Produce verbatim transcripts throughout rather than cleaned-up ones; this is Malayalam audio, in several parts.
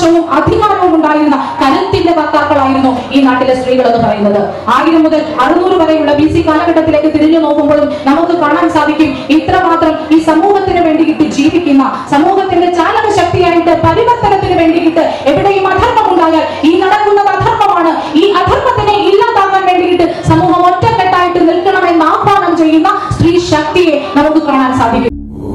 അവകാശവും അധികാരവും ഉണ്ടായിരുന്ന കരുത്തിന്റെ വക്താക്കളായിരുന്നു ഈ നാട്ടിലെ സ്ത്രീകൾ എന്ന് പറയുന്നത്. ആയിരം മുതൽ അറുന്നൂറ് വരെയുള്ള ബി സി കാലഘട്ടത്തിലേക്ക് തിരിഞ്ഞു നോക്കുമ്പോഴും നമുക്ക് കാണാൻ സാധിക്കും ഇത്രമാത്രം ഈ സമൂഹത്തിന് വേണ്ടിയിട്ട് ജീവിക്കുന്ന, സമൂഹത്തിന്റെ ചാലക ശക്തിയായിട്ട് പരിവർത്തനത്തിന് വേണ്ടിയിട്ട് എവിടെയും അധർമ്മം ഉണ്ടായാൽ ഈ നടക്കുന്നത് അധർമ്മമാണ്, ഈ അധർമ്മത്തിനെ ഇല്ലാതാക്കാൻ വേണ്ടിയിട്ട് സമൂഹം ഒറ്റക്കെട്ടായിട്ട് നിൽക്കണമെന്ന് ആഹ്വാനം ചെയ്യുന്ന സ്ത്രീ ശക്തിയെ നമുക്ക് കാണാൻ സാധിക്കും.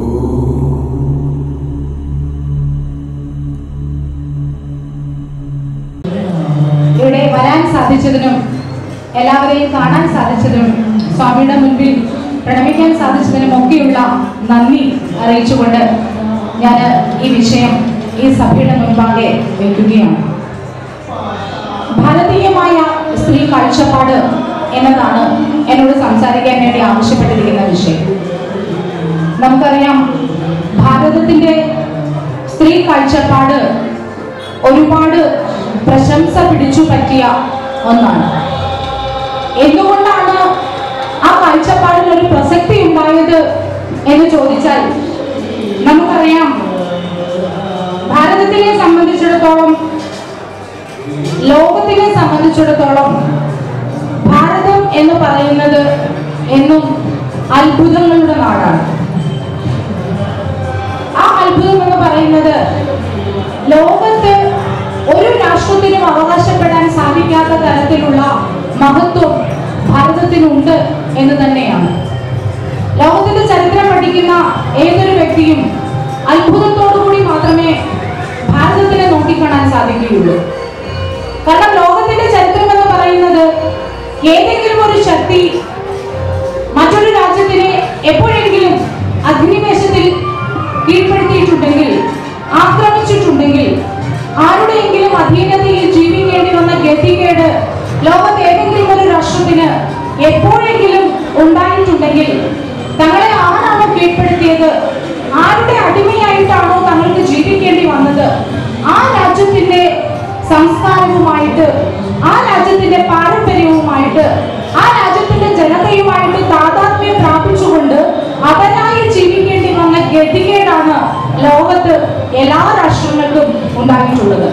ഇവിടെ വരാൻ സാധിച്ചതിനും എല്ലാവരെയും കാണാൻ സാധിച്ചതിനും സ്വാമിയുടെ മുൻപിൽ പ്രണമിക്കാൻ സാധിച്ചതിനും ഒക്കെയുള്ള നന്ദി അറിയിച്ചുകൊണ്ട് ഞാൻ ഈ വിഷയം ഈ സഭയുടെ മുൻപാകെ വയ്ക്കുകയാണ്. ഭാരതീയമായ സ്ത്രീ കാഴ്ചപ്പാട് എന്നതാണ് എന്നോട് സംസാരിക്കാൻ വേണ്ടി ആവശ്യപ്പെട്ടിരിക്കുന്ന വിഷയം. നമുക്കറിയാം ഭാരതത്തിന്റെ സ്ത്രീ കാഴ്ചപ്പാട് ഒരുപാട് പ്രശംസ പിടിച്ചു പറ്റിയ ഒന്നാണ്. എന്തുകൊണ്ടാണ് ആ കാഴ്ചപ്പാടിന് ഒരു പ്രസക്തി ഉണ്ടായത് എന്ന് ചോദിച്ചാൽ നമുക്കറിയാം ഭാരതത്തിനെ സംബന്ധിച്ചിടത്തോളം, ലോകത്തിനെ സംബന്ധിച്ചിടത്തോളം ഭാരതം എന്ന് പറയുന്നത് എന്നും അത്ഭുതങ്ങളുടെ നാടാണ്. ആ അത്ഭുതം എന്ന് പറയുന്നത് ലോകത്ത് ഒരു രാഷ്ട്രത്തിനും അവകാശപ്പെടാൻ സാധിക്കാത്ത തരത്തിലുള്ള മഹത്വം ഭാരതത്തിനുണ്ട് എന്ന് തന്നെയാണ്. ലോകത്തിന്റെ ചരിത്രം പഠിക്കുന്ന ഏതൊരു വ്യക്തിയും അത്ഭുതത്തോടുകൂടി മാത്രമേ ഭാരതത്തിനെ നോക്കിക്കാണാൻ സാധിക്കുകയുള്ളൂ. കാരണം ലോകത്തിന്റെ ചരിത്രം എന്ന് പറയുന്നത് ഏതെങ്കിലും ഒരു ശക്തി മറ്റൊരു രാജ്യത്തിനെ എപ്പോഴെങ്കിലും അധിനിവേശത്തിൽ കീഴ്പ്പെടുത്തിയിട്ടുണ്ടെങ്കിൽ, ആക്രമിച്ചിട്ടുണ്ടെങ്കിൽ, ആരുടെയെങ്കിലും അധീനതയിൽ ജീവിക്കേണ്ടി വന്ന ഗതികേട് ലോകത്ത് ഏതെങ്കിലും ഒരു രാഷ്ട്രത്തിന് എപ്പോഴെങ്കിലും ഉണ്ടായിട്ടുണ്ടെങ്കിൽ തങ്ങളെ ആരാണോ കീഴ്പ്പെടുത്തിയത്, ആരുടെ അടിമയായിട്ടാണോ തങ്ങൾക്ക് ജീവിക്കേണ്ടി വന്നത്, ആ രാജ്യത്തിന്റെ സംസ്കാരവുമായിട്ട്, ആ രാജ്യത്തിന്റെ പാരമ്പര്യവുമായിട്ട്, ആ രാജ്യത്തിന്റെ ജനതയുമായിട്ട് താതാത്മ്യം പ്രാപിച്ചുകൊണ്ട് അവരായി ജീവിക്കേണ്ടി വന്ന ഗതികേടാണ് ലോകത്ത് എല്ലാ രാഷ്ട്രങ്ങൾക്കും ഉണ്ടായിട്ടുള്ളത്.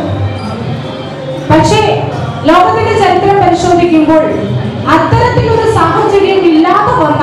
പക്ഷേ ലോകത്തിന്റെ ചരിത്രം പരിശോധിക്കുമ്പോൾ അത്തരത്തിലൊരു സാഹചര്യം ഇല്ലാതെ വന്ന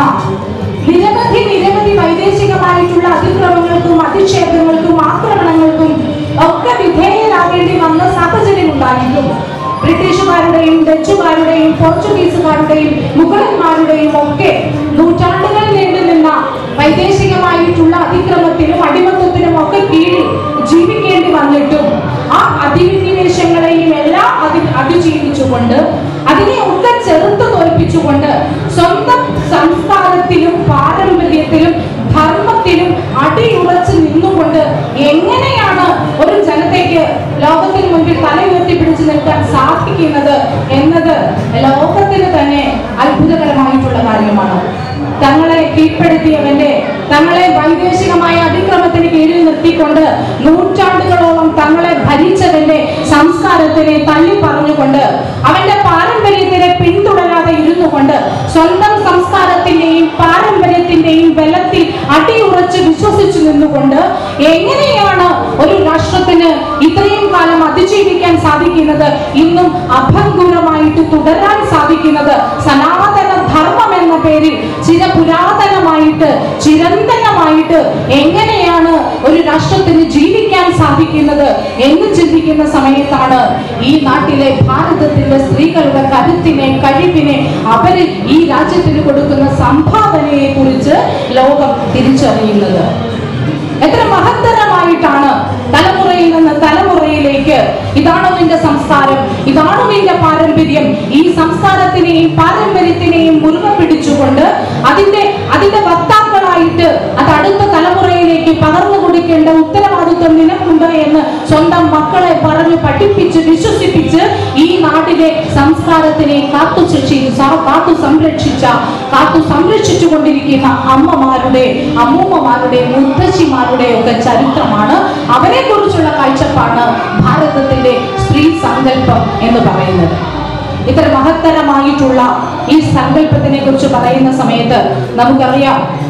നിരവധി നിരവധി വൈദേശികമായിട്ടുള്ള അതിക്രമങ്ങൾക്കും അധിക്ഷേപങ്ങൾക്കും ആക്രമണങ്ങൾക്കും ഒക്കെ വിധേയരാകേണ്ടി വന്ന സാഹചര്യം ഉണ്ടായിട്ടും ബ്രിട്ടീഷുകാരുടെയും ഡച്ചുകാരുടെയും പോർച്ചുഗീസുകാരുടെയും മുഗളന്മാരുടെയും ഒക്കെ നൂറ്റാണ്ടുകൾ നീണ്ടു നിന്ന വൈദേശികമായിട്ടുള്ള അതിക്രമത്തിനും അടിമത്വത്തിനും ഒക്കെ കീഴിൽ ജീവിക്കേണ്ടി വന്നിട്ടും ആ അധിനിവേശങ്ങളെയും എല്ലാം അതി അതിജീവിച്ചുകൊണ്ട് അതിനെ ഒക്കെ ചെറുത്തു തോൽപ്പിച്ചുകൊണ്ട് സ്വന്തം സംസ്കാരത്തിലും പാരമ്പര്യത്തിലും ധർമ്മത്തിലും അടിയുറച്ച് നിന്നുകൊണ്ട് എങ്ങനെയാണ് ഒരു ജനതയ്ക്ക് ലോകത്തിന് മുൻപിൽ തലയുയർത്തി പിടിച്ചു നിൽക്കാൻ സാധിക്കുന്നത് എന്നത് ലോകത്തിന് തന്നെ അത്ഭുതകരമായിട്ടുള്ള കാര്യമാണ്. തങ്ങളെ കീഴ്പ്പെടുത്തിയവന്റെ, തങ്ങളെ വൈദേശികമായ അതിക്രമത്തിന് കീഴിൽ നിർത്തിക്കൊണ്ട് നൂറ്റാണ്ടുകളോളം തങ്ങളെ ഭരിച്ചവന്റെ സംസ്കാരത്തിനെ തള്ളി പറഞ്ഞുകൊണ്ട് അവന്റെ പാരമ്പര്യത്തിനെ പിന്തുടരാതെ ഇരുന്നു കൊണ്ട് സ്വന്തം സംസ്കാരത്തിന്റെയും പാരമ്പര്യത്തിന്റെയും ബലത്തിൽ അടിയുറച്ച് വിശ്വസിച്ചു നിന്നുകൊണ്ട് എങ്ങനെയാണ് ഒരു രാഷ്ട്രത്തിന് ഇത്രയും കാലം അതിജീവിക്കാൻ സാധിക്കുന്നത്, ഇന്നും അഭംഗുരമായിട്ട് തുടരാൻ സാധിക്കുന്നത്? സനാതന ധർമ്മം എന്ന പേരിൽ ചിരപുരാതനമായിട്ട് ചിരന്തനമായിട്ട് എങ്ങനെയാണ് ഒരു രാഷ്ട്രത്തിന് ജീവിക്കാൻ സാധിക്കുന്നത് എന്ന് ചിന്തിക്കുന്ന സമയത്താണ് ഈ നാട്ടിലെ ഭാരതത്തിന്റെ സ്ത്രീകളുടെ കരുത്തിനെ, കഴിവിനെ, അവര് ഈ രാജ്യത്തിന് കൊടുക്കുന്ന സംഭാവനയെ കുറിച്ച് ലോകം തിരിച്ചറിയുന്നത്. എത്ര മഹത്തരമായിട്ടാണ് തലമുറയിൽ നിന്ന് തലമുറയിലേക്ക് ഇതാണോ നിന്റെ സംസ്കാരം, ഇതാണോ നിന്റെ പാരമ്പര്യം, ഈ സംസ്കാരത്തിനെയും പാരമ്പര്യത്തിനെയും മുറുകെ പിടിച്ചുകൊണ്ട് അതിന്റെ അതിന്റെ വക്താക്കളായിട്ട് അത് അടുത്ത തലമുറയിലേക്ക് പകർന്നു കൊടുക്കേണ്ട ഉത്തരവാദിത്വം നിനക്കുണ്ട് എന്ന് സ്വന്തം മക്കളെ പറഞ്ഞു പഠിപ്പിച്ച് വിശ്വസിപ്പിച്ച് ഈ നാട്ടിലെ സംസ്കാരത്തിനെ കാത്തു കാത്തു സംരക്ഷിച്ച കാത്തു സംരക്ഷിച്ചു കൊണ്ടിരിക്കുന്ന അമ്മമാരുടെ, അമ്മൂമ്മമാരുടെ, മുത്തശ്ശിമാരുടെ ഒക്കെ ചരിത്രമാണ്, അവരെ കുറിച്ചുള്ള കാഴ്ചപ്പാടാണ് ഭാരതത്തിന്റെ സ്ത്രീ സങ്കല്പം എന്ന് പറയുന്നത്. ഇത്ര മഹത്തരമായിട്ടുള്ള ഈ സങ്കല്പത്തിനെ കുറിച്ച് പറയുന്ന സമയത്ത് നമുക്കറിയാം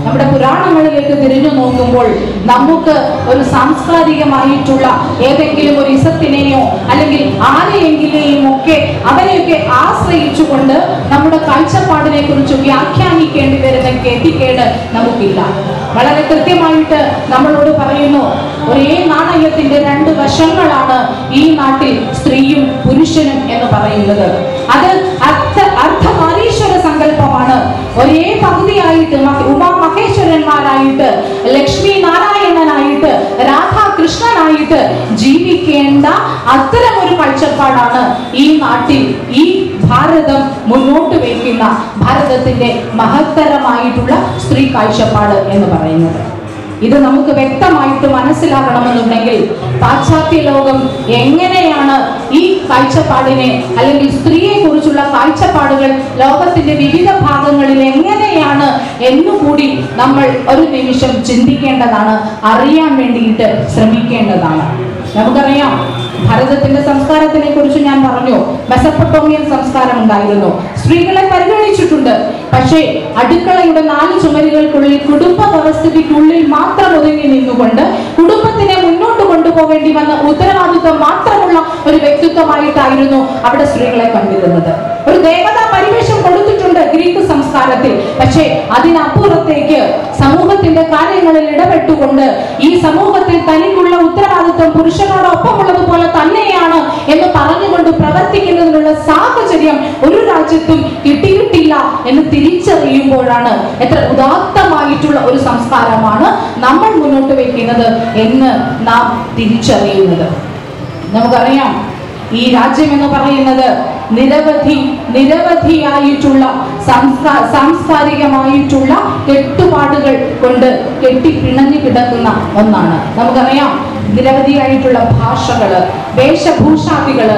നമ്മുടെ പുരാണങ്ങളിലേക്ക് തിരിഞ്ഞു നോക്കുമ്പോൾ നമുക്ക് ഒരു സാംസ്കാരികമായിട്ടുള്ള ഏതെങ്കിലും ഒരു ഇസത്തിനെയോ അല്ലെങ്കിൽ ആരെയെങ്കിലെയും ഒക്കെ അവരെയൊക്കെ ആശ്രയിച്ചുകൊണ്ട് നമ്മുടെ കാഴ്ചപ്പാടിനെ കുറിച്ച് വ്യാഖ്യാനിക്കേണ്ടി വരുന്ന ഗതികേട് നമുക്കില്ല. വളരെ കൃത്യമായിട്ട് നമ്മളോട് പറയുന്നു, ഒരേ നാണയത്തിന്റെ രണ്ട് വശങ്ങളാണ് ഈ നാട്ടിൽ സ്ത്രീയും പുരുഷനും എന്ന് പറയുന്നത്. അത് അർത്ഥ അർദ്ധനാരീശ്വര സങ്കല്പമാണ്. ഒരേ പകുതിയായിട്ട് ഉമാ മഹേശ്വരന്മാരായിട്ട്, ലക്ഷ്മി നാരായണനായിട്ട്, രാധാകൃഷ്ണനായിട്ട് ജീവിക്കേണ്ട അത്തരം ഒരു കാഴ്ചപ്പാടാണ് ഈ നാട്ടിൽ ഈ ഭാരതം മുന്നോട്ട് വയ്ക്കുന്ന ഭാരതത്തിന്റെ മഹത്തരമായിട്ടുള്ള സ്ത്രീ കാഴ്ചപ്പാട് എന്ന് പറയുന്നത്. ഇത് നമുക്ക് വ്യക്തമായിട്ട് മനസ്സിലാകണമെന്നുണ്ടെങ്കിൽ പാശ്ചാത്യ ലോകം എങ്ങനെയാണ് ഈ കാഴ്ചപ്പാടിനെ അല്ലെങ്കിൽ സ്ത്രീയെ കുറിച്ചുള്ള കാഴ്ചപ്പാടുകൾ ലോകത്തിന്റെ വിവിധ ഭാഗങ്ങളിൽ എങ്ങനെയാണ് എന്നുകൂടി നമ്മൾ ഒരു നിമിഷം ചിന്തിക്കേണ്ടതാണ്, അറിയാൻ വേണ്ടിയിട്ട് ശ്രമിക്കേണ്ടതാണ്. നമുക്കറിയാം, ഭാരതത്തിന്റെ സംസ്കാരത്തിനെ കുറിച്ച് ഞാൻ പറഞ്ഞു. മെസപ്പൊട്ടോമിയൻ സംസ്കാരം ഉണ്ടായിരുന്നു, സ്ത്രീകളെ പരിഗണിച്ചിട്ടുണ്ട്. പക്ഷേ അടുക്കളയുടെ നാല് ചുമരുകൾക്കുള്ളിൽ കുടുംബ വ്യവസ്ഥയ്ക്കുള്ളിൽ മാത്രം ഒതുങ്ങി നിന്നുകൊണ്ട് കുടുംബത്തിനെ മുന്നോട്ട് കൊണ്ടുപോകേണ്ടി വന്ന ഉത്തരവാദിത്വം മാത്രമുള്ള ഒരു വ്യക്തിത്വമായിട്ടായിരുന്നു അവിടെ സ്ത്രീകളെ കണ്ടിരുന്നത്. ഒരു ദേവതാ പരിവേഷം കൊടുത്തിട്ടുണ്ട് ഗ്രീക്ക് സംസ്കാരത്തിൽ. പക്ഷേ അതിനപ്പുറത്തേക്ക് സമൂഹത്തിന്റെ കാര്യങ്ങളിൽ ഇടപെട്ടുകൊണ്ട് ഈ സമൂഹത്തിൽ തനിക്കുള്ള ഉത്തരവാദിത്വം പുരുഷനോടൊപ്പമുള്ളതുപോലെ തന്നെയാണ് എന്ന് പറഞ്ഞുകൊണ്ട് പ്രവർത്തിക്കുന്നതിനുള്ള സാഹചര്യം ഒരു രാജ്യത്തും കിട്ടിയിട്ടില്ല എന്ന് തിരിച്ചറിയുമ്പോഴാണ് എത്ര ഉദാത്തമായിട്ടുള്ള ഒരു സംസ്കാരമാണ് നമ്മൾ മുന്നോട്ട് വെക്കുന്നത് എന്ന് നാം തിരിച്ചറിയുന്നത്. നമുക്കറിയാം, ഈ രാജ്യം എന്ന് പറയുന്നത് നിരവധി നിരവധിയായിട്ടുള്ള സംസ്കാ സാംസ്കാരികമായിട്ടുള്ള കെട്ടുപാടുകൾ കൊണ്ട് കെട്ടിപ്പിണഞ്ഞു കിടക്കുന്ന ഒന്നാണ്. നമുക്കറിയാം, നിരവധിയായിട്ടുള്ള ഭാഷകള്, വേഷഭൂഷാദികള്,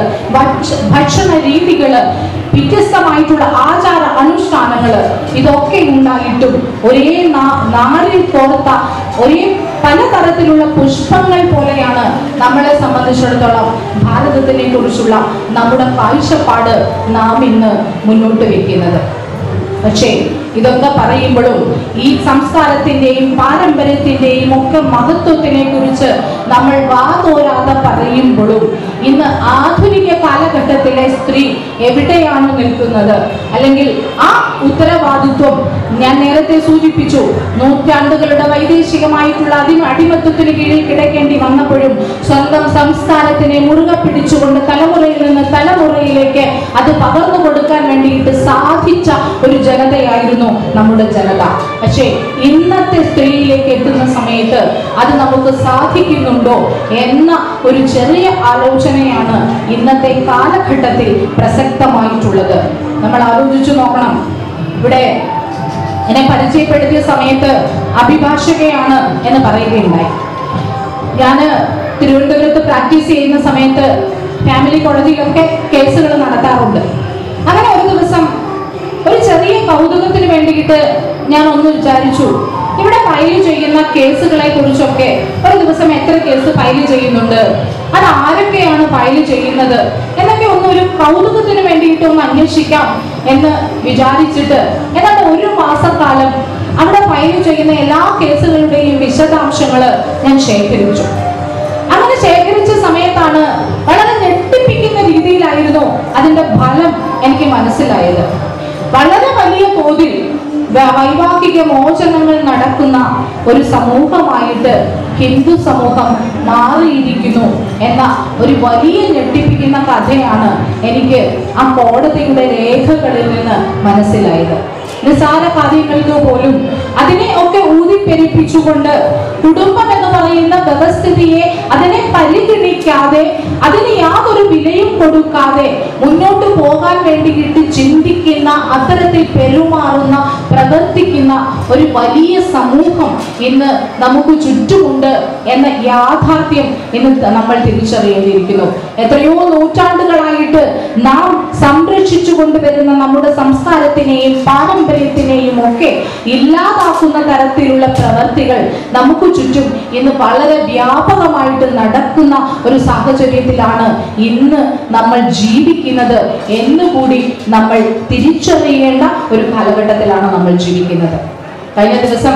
ഭക്ഷണ രീതികള്, വ്യത്യസ്തമായിട്ടുള്ള ആചാര അനുഷ്ഠാനങ്ങള്, ഇതൊക്കെ ഉണ്ടായിട്ടും ഒരേ നാരിൽ കോർത്ത ഒരേ പലതരത്തിലുള്ള പുഷ്പങ്ങൾ പോലെയാണ് നമ്മളെ സംബന്ധിച്ചിടത്തോളം ഭാരതത്തിനെ കുറിച്ചുള്ള നമ്മുടെ കാഴ്ചപ്പാട് നാം ഇന്ന് മുന്നോട്ട് വെക്കുന്നത്. പക്ഷേ ഇതൊക്കെ പറയുമ്പോഴും ഈ സംസ്കാരത്തിന്റെയും പാരമ്പര്യത്തിന്റെയും ഒക്കെ മഹത്വത്തിനെ കുറിച്ച് നമ്മൾ വാതോരാതെ പറയുമ്പോഴും ഇന്ന് ആധുനിക കാലഘട്ടത്തിലെ സ്ത്രീ എവിടെയാണ് നിൽക്കുന്നത്, അല്ലെങ്കിൽ ആ ഉത്തരവാദിത്വം ഞാൻ നേരത്തെ സൂചിപ്പിച്ചു, നൂറ്റാണ്ടുകളുടെ വൈദേശികമായിട്ടുള്ള അതി അടിമത്വത്തിന് കീഴിൽ കിടക്കേണ്ടി വന്നപ്പോഴും സ്വന്തം സംസ്കാരത്തിനെ മുറുകെ പിടിച്ചുകൊണ്ട് തലമുറയിൽ നിന്ന് തലമുറയിലേക്ക് അത് പകർന്നു കൊടുക്കാൻ വേണ്ടിയിട്ട് സാധിച്ച ഒരു ജനതയായിരുന്നു നമ്മുടെ ജനത. പക്ഷേ ഇന്നത്തെ സ്ത്രീയിലേക്ക് എത്തുന്ന സമയത്ത് അത് നമുക്ക് സാധിക്കുന്നുണ്ടോ എന്ന ഒരു ചെറിയ ആലോചനയാണ് ഇന്നത്തെ കാലഘട്ടത്തിൽ പ്രസക്തമായിട്ടുള്ളത്. നമ്മൾ ആലോചിച്ചു നോക്കണം. ഇവിടെ എന്നെ പരിചയപ്പെടുത്തിയ സമയത്ത് അഭിഭാഷകയാണ് എന്ന് പറയുകയുണ്ടായി. ഞാൻ തിരുവനന്തപുരത്ത് പ്രാക്ടീസ് ചെയ്യുന്ന സമയത്ത് ഫാമിലി കോടതിയിലൊക്കെ കേസുകൾ നടത്താറുണ്ട്. അങ്ങനെ ഒരു ദിവസം ഒരു ചെറിയ കൗതുകത്തിന് വേണ്ടിയിട്ട് ഞാൻ ഒന്ന് വിചാരിച്ചു, ഇവിടെ ഫയൽ ചെയ്യുന്ന കേസുകളെ കുറിച്ചൊക്കെ ഒരു ദിവസം എത്ര കേസ് ഫയൽ ചെയ്യുന്നുണ്ട്, അത് ആരൊക്കെയാണ് ഫയൽ ചെയ്യുന്നത് എന്നൊക്കെ ഒന്ന് ഒരു കൗതുകത്തിന് വേണ്ടിയിട്ട് ഒന്ന് അന്വേഷിക്കാം എന്ന് വിചാരിച്ചിട്ട് ഏതാണ്ട് ഒരു മാസക്കാലം അവിടെ ഫയൽ ചെയ്യുന്ന എല്ലാ കേസുകളുടെയും വിശദാംശങ്ങൾ ഞാൻ ശേഖരിച്ചു. അങ്ങനെ ശേഖരിച്ച സമയത്താണ് വളരെ ഞെട്ടിപ്പിക്കുന്ന രീതിയിലായിരുന്നു അതിന്റെ ഫലം എനിക്ക് മനസ്സിലായത്. വളരെ വലിയ തോതിൽ വൈവാഹിക മോചനങ്ങൾ നടക്കുന്ന ഒരു സമൂഹമായിട്ട് ഹിന്ദു സമൂഹം മാറിയിരിക്കുന്നു എന്ന ഒരു വലിയ ഞെട്ടിപ്പിക്കുന്ന കഥയാണ് എനിക്ക് ആ കോടതിയുടെ രേഖകളിൽ നിന്ന് മനസ്സിലായത്. നിസ്സാര കാര്യങ്ങൾക്ക് പോലും അതിനെ ഒക്കെ ഊതിപ്പെരിപ്പിച്ചുകൊണ്ട് കുടുംബം എന്ന് പറയുന്ന വ്യവസ്ഥിതിയെ അതിനെ പരിഗണിക്കാതെ അതിന് യാതൊരു വിലയും കൊടുക്കാതെ മുന്നോട്ട് പോകാൻ വേണ്ടിയിട്ട് ചിന്തിക്കുന്ന, അത്തരത്തിൽ പെരുമാറുന്ന, പ്രവർത്തിക്കുന്ന ഒരു വലിയ സമൂഹം ഇന്ന് നമുക്ക് ചുറ്റുമുണ്ട് എന്ന യാഥാർത്ഥ്യം ഇന്ന് നമ്മൾ തിരിച്ചറിയേണ്ടിയിരിക്കുന്നു. എത്രയോ നൂറ്റാണ്ടുകളായിട്ട് നാം സംരക്ഷിച്ചു കൊണ്ടുവരുന്ന നമ്മുടെ സംസ്കാരത്തിനെയും പാരമ്പര്യത്തിനെയും ഒക്കെ ഇല്ലാതാക്കുന്ന തരത്തിലുള്ള പ്രവർത്തികൾ നമുക്ക് ചുറ്റും ഇന്ന് വളരെ വ്യാപകമായിട്ട് നടക്കുന്ന ഒരു സാഹചര്യത്തിലാണ് ഇന്ന് നമ്മൾ ജീവിക്കുന്നത് എന്നുകൂടി നമ്മൾ തിരിച്ചറിയേണ്ട ഒരു കാലഘട്ടത്തിലാണ് നമ്മൾ ജീവിക്കുന്നത്. കഴിഞ്ഞ ദിവസം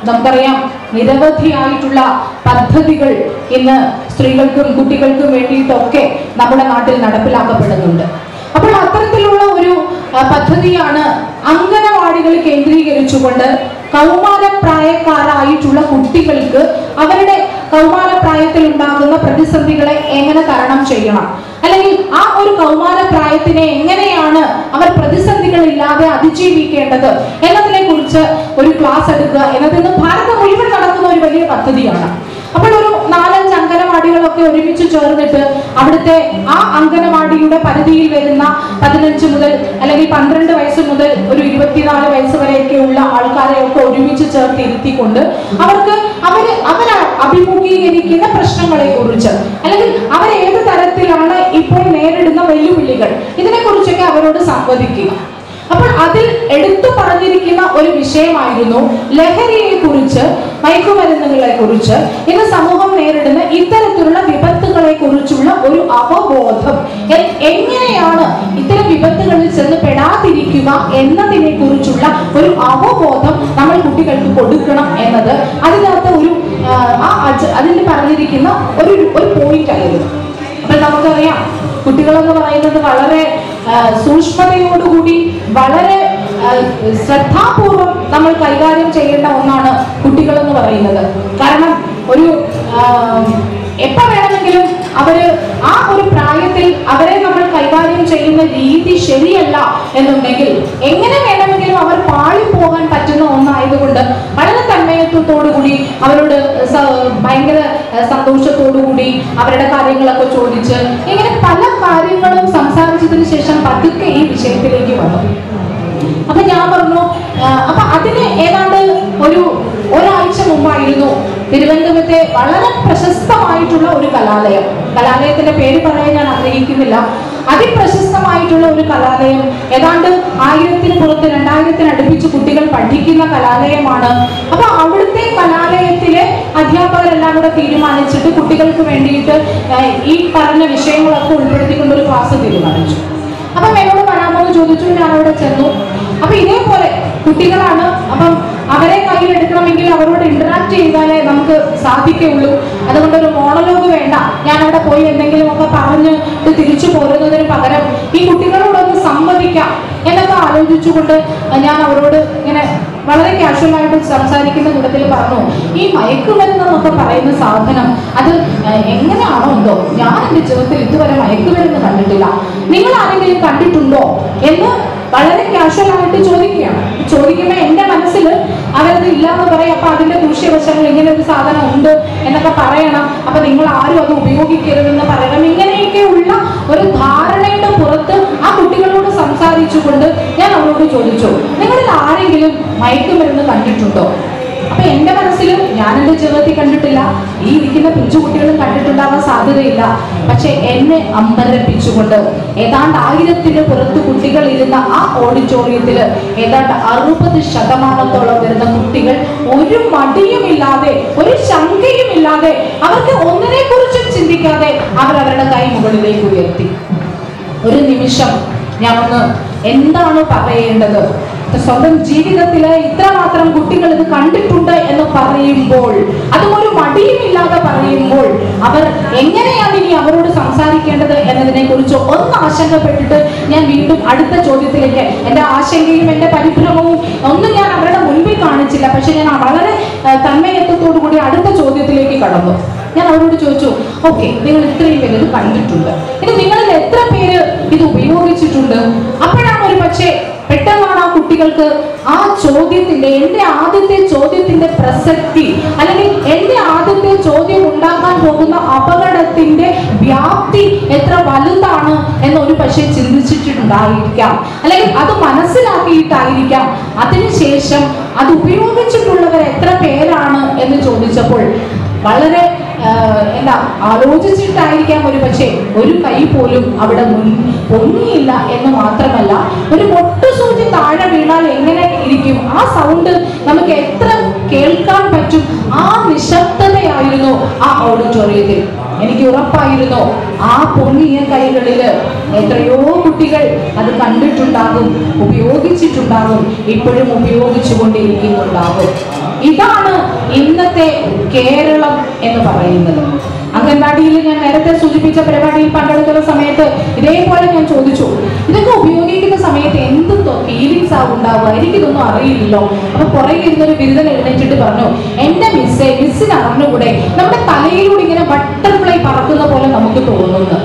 നമുക്കറിയാം നിരവധിയായിട്ടുള്ള പദ്ധതികൾ ഇന്ന് സ്ത്രീകൾക്കും കുട്ടികൾക്കും വേണ്ടിയിട്ടൊക്കെ നമ്മുടെ നാട്ടിൽ നടപ്പിലാക്കപ്പെടുന്നുണ്ട്. അപ്പോൾ അത്തരത്തിലുള്ള ഒരു പദ്ധതിയാണ് അംഗനവാടികൾ കേന്ദ്രീകരിച്ചുകൊണ്ട് കൗമാരപ്രായക്കാരായിട്ടുള്ള കുട്ടികൾക്ക് അവരുടെ കൗമാരപ്രായത്തിൽ ഉണ്ടാകുന്ന പ്രതിസന്ധികളെ എങ്ങനെ തരണം ചെയ്യണം, അല്ലെങ്കിൽ ആ ഒരു കൗമാരപ്രായത്തിനെ എങ്ങനെയാണ് അവർ പ്രതിസന്ധികളില്ലാതെ അതിജീവിക്കേണ്ടത് എന്നതിനെ കുറിച്ച് ഒരു ക്ലാസ് എടുക്കുക എന്നതിന് ഭാരതം മുഴുവൻ നടക്കുന്ന ഒരു വലിയ പദ്ധതിയാണ്. അപ്പോൾ ഒരു നാലഞ്ച് അംഗനവാടികളൊക്കെ ഒരുമിച്ച് ചേർന്നിട്ട് അവിടുത്തെ ആ അംഗനവാടിയുടെ പരിധിയിൽ വരുന്ന പതിനഞ്ച് മുതൽ അല്ലെങ്കിൽ പന്ത്രണ്ട് വയസ്സ് മുതൽ ഒരു ഇരുപത്തിനാല് വയസ്സ് വരെയൊക്കെയുള്ള ആൾക്കാരെയൊക്കെ ഒരുമിച്ച് ചേർത്ത് ഇരുത്തിക്കൊണ്ട് അവർക്ക് അവര് അവർ അഭിമുഖീകരിക്കുന്ന പ്രശ്നങ്ങളെ കുറിച്ച് അല്ലെങ്കിൽ അവർ ഏത് തരത്തിലാണ് ഇപ്പോൾ നേരിടുന്ന വെല്ലുവിളികൾ ഇതിനെ കുറിച്ചൊക്കെ അവരോട് സംവദിക്കുക. അപ്പോൾ അതിൽ എടുത്തു പറഞ്ഞിരിക്കുന്ന ഒരു വിഷയമായിരുന്നു ലഹരിയെ കുറിച്ച്, മയക്കുമരുന്നുകളെ കുറിച്ച്, ഇന്ന് സമൂഹം നേരിടുന്ന ഇത്തരത്തിലുള്ള വിപത്തുകളെ കുറിച്ചുള്ള ഒരു അവബോധം, എങ്ങനെയാണ് ഇത്തരം വിപത്തുകളിൽ ചെന്ന് പെടാതിരിക്കുക എന്നതിനെ കുറിച്ചുള്ള ഒരു അവബോധം നമ്മൾ കുട്ടികൾക്ക് കൊടുക്കണം എന്നത് അതിനകത്ത് ഒരു ആ അതിൽ പറഞ്ഞിരിക്കുന്ന ഒരു ഒരു പോയിന്റ് ആയിരുന്നു. അപ്പോൾ നമുക്കറിയാം കുട്ടികളെന്ന് പറയുന്നത് വളരെ സൂക്ഷ്മതയോടുകൂടി വളരെ ശ്രദ്ധാപൂർവം നമ്മൾ കൈകാര്യം ചെയ്യേണ്ട ഒന്നാണ് കുട്ടികൾ എന്ന് പറയുന്നത്. കാരണം ഒരു എപ്പോ വേണമെങ്കിലും അവര് ആ ഒരു പ്രായത്തിൽ അവരെ നമ്മൾ കൈകാര്യം ചെയ്യുന്ന രീതി ശരിയല്ല എന്നുണ്ടെങ്കിൽ എങ്ങനെ വേണമെങ്കിലും അവർ പാളിപ്പോകാൻ പറ്റുന്ന ഒന്നായതുകൊണ്ട് വളരെ തന്മയത്വത്തോടുകൂടി അവരോട് ഭയങ്കര സന്തോഷത്തോടുകൂടി അവരുടെ കാര്യങ്ങളൊക്കെ ചോദിച്ച് ഇങ്ങനെ പല കാര്യങ്ങളും സംസാരിച്ചതിന് ശേഷം പതുക്കെ ഈ വിഷയത്തിലേക്ക് വന്നു. അപ്പൊ ഞാൻ പറഞ്ഞു, അപ്പൊ അതിന് ഏതാണ്ട് ഒരു ഒരാഴ്ച മുമ്പായിരുന്നു തിരുവനന്തപുരത്തെ വളരെ പ്രശസ്തമായിട്ടുള്ള ഒരു കലാലയം, കലാലയത്തിന്റെ പേര് പറയാൻ ഞാൻ ആഗ്രഹിക്കുന്നില്ല, അതിപ്രശസ്തമായിട്ടുള്ള ഒരു കലാലയം, ഏതാണ്ട് ആയിരത്തിന് പുറത്ത് രണ്ടായിരത്തിന് അടുപ്പിച്ച് കുട്ടികൾ പഠിക്കുന്ന കലാലയമാണ്. അപ്പൊ അവിടുത്തെ കലാലയത്തിലെ അധ്യാപകരെല്ലാം കൂടെ തീരുമാനിച്ചിട്ട് കുട്ടികൾക്ക് വേണ്ടിയിട്ട് ഈ പറഞ്ഞ വിഷയങ്ങളൊക്കെ ഉൾപ്പെടുത്തിക്കൊണ്ട് ഒരു ക്ലാസ് തീരുമാനിച്ചു. അപ്പൊ എന്നോട് വരാമോ എന്ന് ചോദിച്ചു. ഞാൻ അവിടെ ചെന്നു. അപ്പൊ ഇതേപോലെ കുട്ടികളാണ്, അപ്പം അവരെ കയ്യിലെടുക്കണമെങ്കിൽ അവരോട് ഇന്ററാക്ട് ചെയ്താലേ നമുക്ക് സാധിക്കുള്ളൂ. അതുകൊണ്ട് ഒരു മോണലോഗ് വേണ്ട, ഞാൻ അവിടെ പോയി എന്തെങ്കിലും ഒക്കെ പറഞ്ഞ് തിരിച്ചു പോരുന്നതിന് പകരം ഈ കുട്ടികളോടൊന്ന് സംവദിക്കാം എന്നൊക്കെ ആലോചിച്ചുകൊണ്ട് ഞാൻ അവരോട് ഇങ്ങനെ വളരെ കാഷ്വലായിട്ട് സംസാരിക്കുന്ന കൂട്ടത്തിൽ പറഞ്ഞു, ഈ മയക്കുമരുന്ന് എന്നൊക്കെ പറയുന്ന സാധനം അത് എങ്ങനെയാണോ എന്തോ, ഞാൻ എൻ്റെ ജീവിതത്തിൽ ഇതുവരെ മയക്കുമരുന്ന് കണ്ടിട്ടില്ല, നിങ്ങൾ ആരെങ്കിലും കണ്ടിട്ടുണ്ടോ എന്ന് വളരെ കാഷ്വലായിട്ട് ചോദിക്കുകയാണ്. ചോദിക്കുമ്പോൾ എൻ്റെ മനസ്സിൽ അവരത് ഇല്ലാന്ന് പറയും. അപ്പൊ അതിന്റെ ദൂഷ്യവശങ്ങൾ ഇങ്ങനെ ഒരു സാധനം ഉണ്ട് എന്നൊക്കെ പറയണം, അപ്പൊ നിങ്ങൾ ആരും അത് ഉപയോഗിക്കരുതെന്ന് പറയണം. ഇങ്ങനെയൊക്കെയുള്ള ഒരു ധാരണയുടെ പുറത്ത് ആ കുട്ടികളോട് സംസാരിച്ചുകൊണ്ട് ഞാൻ അവരോട് ചോദിച്ചു, നിങ്ങളിൽ ആരെങ്കിലും മയക്കുമരുന്ന് കണ്ടിട്ടുണ്ടോ? അപ്പൊ എന്റെ മനസ്സിൽ ഞാൻ എന്റെ ജീവിതത്തിൽ കണ്ടിട്ടില്ല, ഈ ഇരിക്കുന്ന പിഞ്ചു കുട്ടികളും കണ്ടിട്ടുണ്ടാകാൻ സാധ്യതയില്ല. പക്ഷെ എന്നെ അമ്പരപ്പിച്ചുകൊണ്ട് ഏതാണ്ട് ആയിരത്തിന് പുറത്ത് കുട്ടികൾ ഇരുന്ന ആ ഓഡിറ്റോറിയത്തില് ഏതാണ്ട് അറുപത് ശതമാനത്തോളം വരുന്ന കുട്ടികൾ ഒരു മടിയുമില്ലാതെ ഒരു ശങ്കയുമില്ലാതെ അവർക്ക് ഒന്നിനെ കുറിച്ചും ചിന്തിക്കാതെ അവർ അവരുടെ കൈ മുകളിലേക്ക് ഉയർത്തി. ഒരു നിമിഷം ഞാനൊന്ന് എന്താണ് പറയേണ്ടത്, സ്വന്തം ജീവിതത്തില് ഇത്രമാത്രം കുട്ടികൾ ഇത് കണ്ടിട്ടുണ്ട് എന്ന് പറയുമ്പോൾ, അതും ഒരു മടിയുമില്ലാതെ പറയുമ്പോൾ അവർ എങ്ങനെയാണ് ഇനി അവരോട് സംസാരിക്കേണ്ടത് എന്നതിനെ കുറിച്ച് ഒന്ന് ആശങ്കപ്പെട്ടിട്ട് ഞാൻ വീണ്ടും അടുത്ത ചോദ്യത്തിലേക്ക്, എൻ്റെ ആശങ്കയും എൻ്റെ പരിഭ്രമവും ഒന്നും ഞാൻ അവരുടെ മുൻപിൽ കാണിച്ചില്ല. പക്ഷെ ഞാൻ വളരെ തന്മയത്വത്തോടു കൂടി അടുത്ത ചോദ്യത്തിലേക്ക് കടന്നു. ഞാൻ അവരോട് ചോദിച്ചു, ഓക്കെ, നിങ്ങൾ ഇത്രയും പേര് ഇത് കണ്ടിട്ടുണ്ട്, ഇനി നിങ്ങളിൽ എത്ര പേര് ഇത് ഉപയോഗിച്ചിട്ടുണ്ട്? അപ്പോഴാണ് ഒരു പക്ഷേ പെട്ടെന്നാണ് ആ കുട്ടികൾക്ക് ആ ചോദ്യത്തിന്റെ, എന്റെ ആദ്യത്തെ ചോദ്യത്തിന്റെ പ്രസക്തി അല്ലെങ്കിൽ എന്റെ ആദ്യത്തെ ചോദ്യം ഉണ്ടാക്കാൻ പോകുന്ന അപകടത്തിന്റെ വ്യാപ്തി എത്ര വലുതാണ് എന്നൊരു പക്ഷേ ചിന്തിച്ചിട്ടുണ്ടായിരിക്കാം, അല്ലെങ്കിൽ അത് മനസ്സിലാക്കിയിട്ടായിരിക്കാം. അതിനുശേഷം അത് ഉപയോഗിച്ചിട്ടുള്ളവർ എത്ര പേരാണ് എന്ന് ചോദിച്ചപ്പോൾ വളരെ എന്താ ആലോചിച്ചിട്ടായിരിക്കാം ഒരു പക്ഷേ ഒരു കൈ പോലും അവിടെ പൊങ്ങിയില്ല എന്ന് മാത്രമല്ല, ഒരു പൊട്ടുസൂചി താഴെ വീണാൽ എങ്ങനെ ഇരിക്കും ആ സൗണ്ട് നമുക്ക് എത്ര കേൾക്കാൻ പറ്റും, ആ നിശബ്ദതയായിരുന്നു ആ ഓഡിറ്റോറിയത്തിൽ. എനിക്ക് ഉറപ്പായിരുന്നു ആ പൊങ്ങിയ കൈകളില് എത്രയോ കുട്ടികൾ അത് കണ്ടിട്ടുണ്ടാകും, ഉപയോഗിച്ചിട്ടുണ്ടാകും, ഇപ്പോഴും ഉപയോഗിച്ചു കൊണ്ടിരിക്കുന്നുണ്ടാകും. ഇതാണ് ഇന്നത്തെ കേരളം എന്ന് പറയുന്നത്. അംഗൻവാടിയിൽ ഞാൻ നേരത്തെ സൂചിപ്പിച്ച പരിപാടിയിൽ പങ്കെടുക്കുന്ന സമയത്ത് ഇതേപോലെ ഞാൻ ചോദിച്ചു, ഇതൊക്കെ ഉപയോഗിക്കുന്ന സമയത്ത് എന്തെന്തോ ഫീലിങ്സ് ആ ഉണ്ടാവുക, എനിക്കിതൊന്നും അറിയില്ലല്ലോ. അപ്പൊ പുറകെ ഇരുന്നൊരു ബിരുദൻ എഴുന്നേറ്റിട്ട് പറഞ്ഞു, എന്റെ മിസ്സേ, മിസ്സിന് അറിഞ്ഞുകൂടെ നമ്മുടെ തലയിലൂടെ ഇങ്ങനെ ബട്ടർഫ്ലൈ പറക്കുന്ന പോലെ നമുക്ക് തോന്നുന്നു.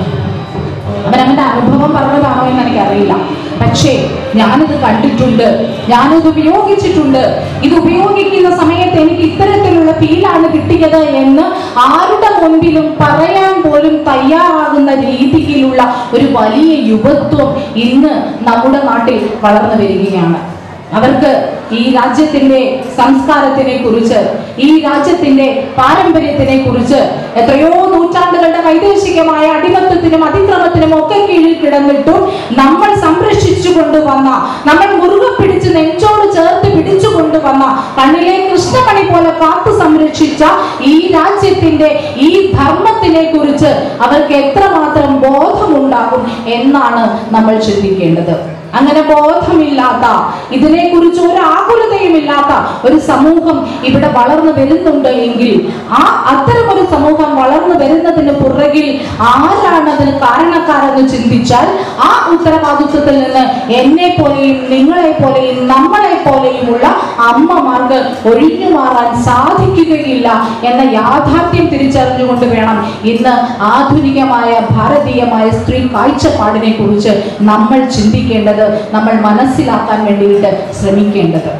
അവൻ അവന്റെ അനുഭവം പറഞ്ഞതാണോ എന്ന് എനിക്കറിയില്ല. പക്ഷേ ഞാനിത് കണ്ടിട്ടുണ്ട്, ഞാനിത് ഉപയോഗിച്ചിട്ടുണ്ട്. ഇത് ഉപയോഗിക്കുന്ന സമയത്ത് എനിക്ക് ഇത്തരത്തിലുള്ള ഫീലാണ് കിട്ടിയത് എന്ന് ആരുടെ മുൻപിലും പറയാൻ പോലും തയ്യാറാകുന്ന രീതിയിലുള്ള ഒരു വലിയ യുവത്വം ഇന്ന് നമ്മുടെ നാട്ടിൽ വളർന്നു വരികയാണ്. അവർക്ക് ഈ രാജ്യത്തിന്റെ സംസ്കാരത്തിനെ കുറിച്ച്, ഈ രാജ്യത്തിന്റെ പാരമ്പര്യത്തിനെ കുറിച്ച്, എത്രയോ നൂറ്റാണ്ടുകളുടെ വൈദേശികമായ അടിമത്തത്തിനും അതിക്രമത്തിനും ഒക്കെ കീഴിൽ കിടന്നിട്ടും നമ്മൾ സംരക്ഷിച്ചു കൊണ്ടുവന്ന, നമ്മൾ മുറുകെ പിടിച്ച് നെഞ്ചോട് ചേർത്ത് പിടിച്ചു കൊണ്ടുവന്ന, കണ്ണിലെ കൃഷ്ണമണി പോലെ കാത്തു സംരക്ഷിച്ച ഈ രാജ്യത്തിന്റെ ഈ ധർമ്മത്തിനെ കുറിച്ച് അവർക്ക് എത്രമാത്രം ബോധമുണ്ടാകും എന്നാണ് നമ്മൾ ചിന്തിക്കേണ്ടത്. അങ്ങനെ ബോധമില്ലാത്ത, ഇതിനെക്കുറിച്ച് ഒരു ആകുലതയുമില്ലാത്ത ഒരു സമൂഹം ഇവിടെ വളർന്നു വരുന്നുണ്ട് എങ്കിൽ ആ അത്തരം ഒരു സമൂഹം വളർന്നു വരുന്നതിന് പുറകിൽ ആരാണ് അതിന് കാരണക്കാരെന്ന് ചിന്തിച്ചാൽ ആ ഉത്തരവാദിത്വത്തിൽ നിന്ന് എന്നെ പോലെയും നിങ്ങളെ പോലെയും നമ്മളെ പോലെയുമുള്ള അമ്മമാർക്ക് ഒഴിഞ്ഞു മാറാൻ സാധിക്കുകയില്ല എന്ന യാഥാർത്ഥ്യം തിരിച്ചറിഞ്ഞുകൊണ്ട് വേണം ഇന്ന് ആധുനികമായ ഭാരതീയമായ സ്ത്രീ കാഴ്ചപ്പാടിനെ കുറിച്ച് നമ്മൾ ചിന്തിക്കേണ്ടത്, നമ്മൾ മനസ്സിലാക്കാൻ വേണ്ടിയിട്ട് ശ്രമിക്കേണ്ടത്.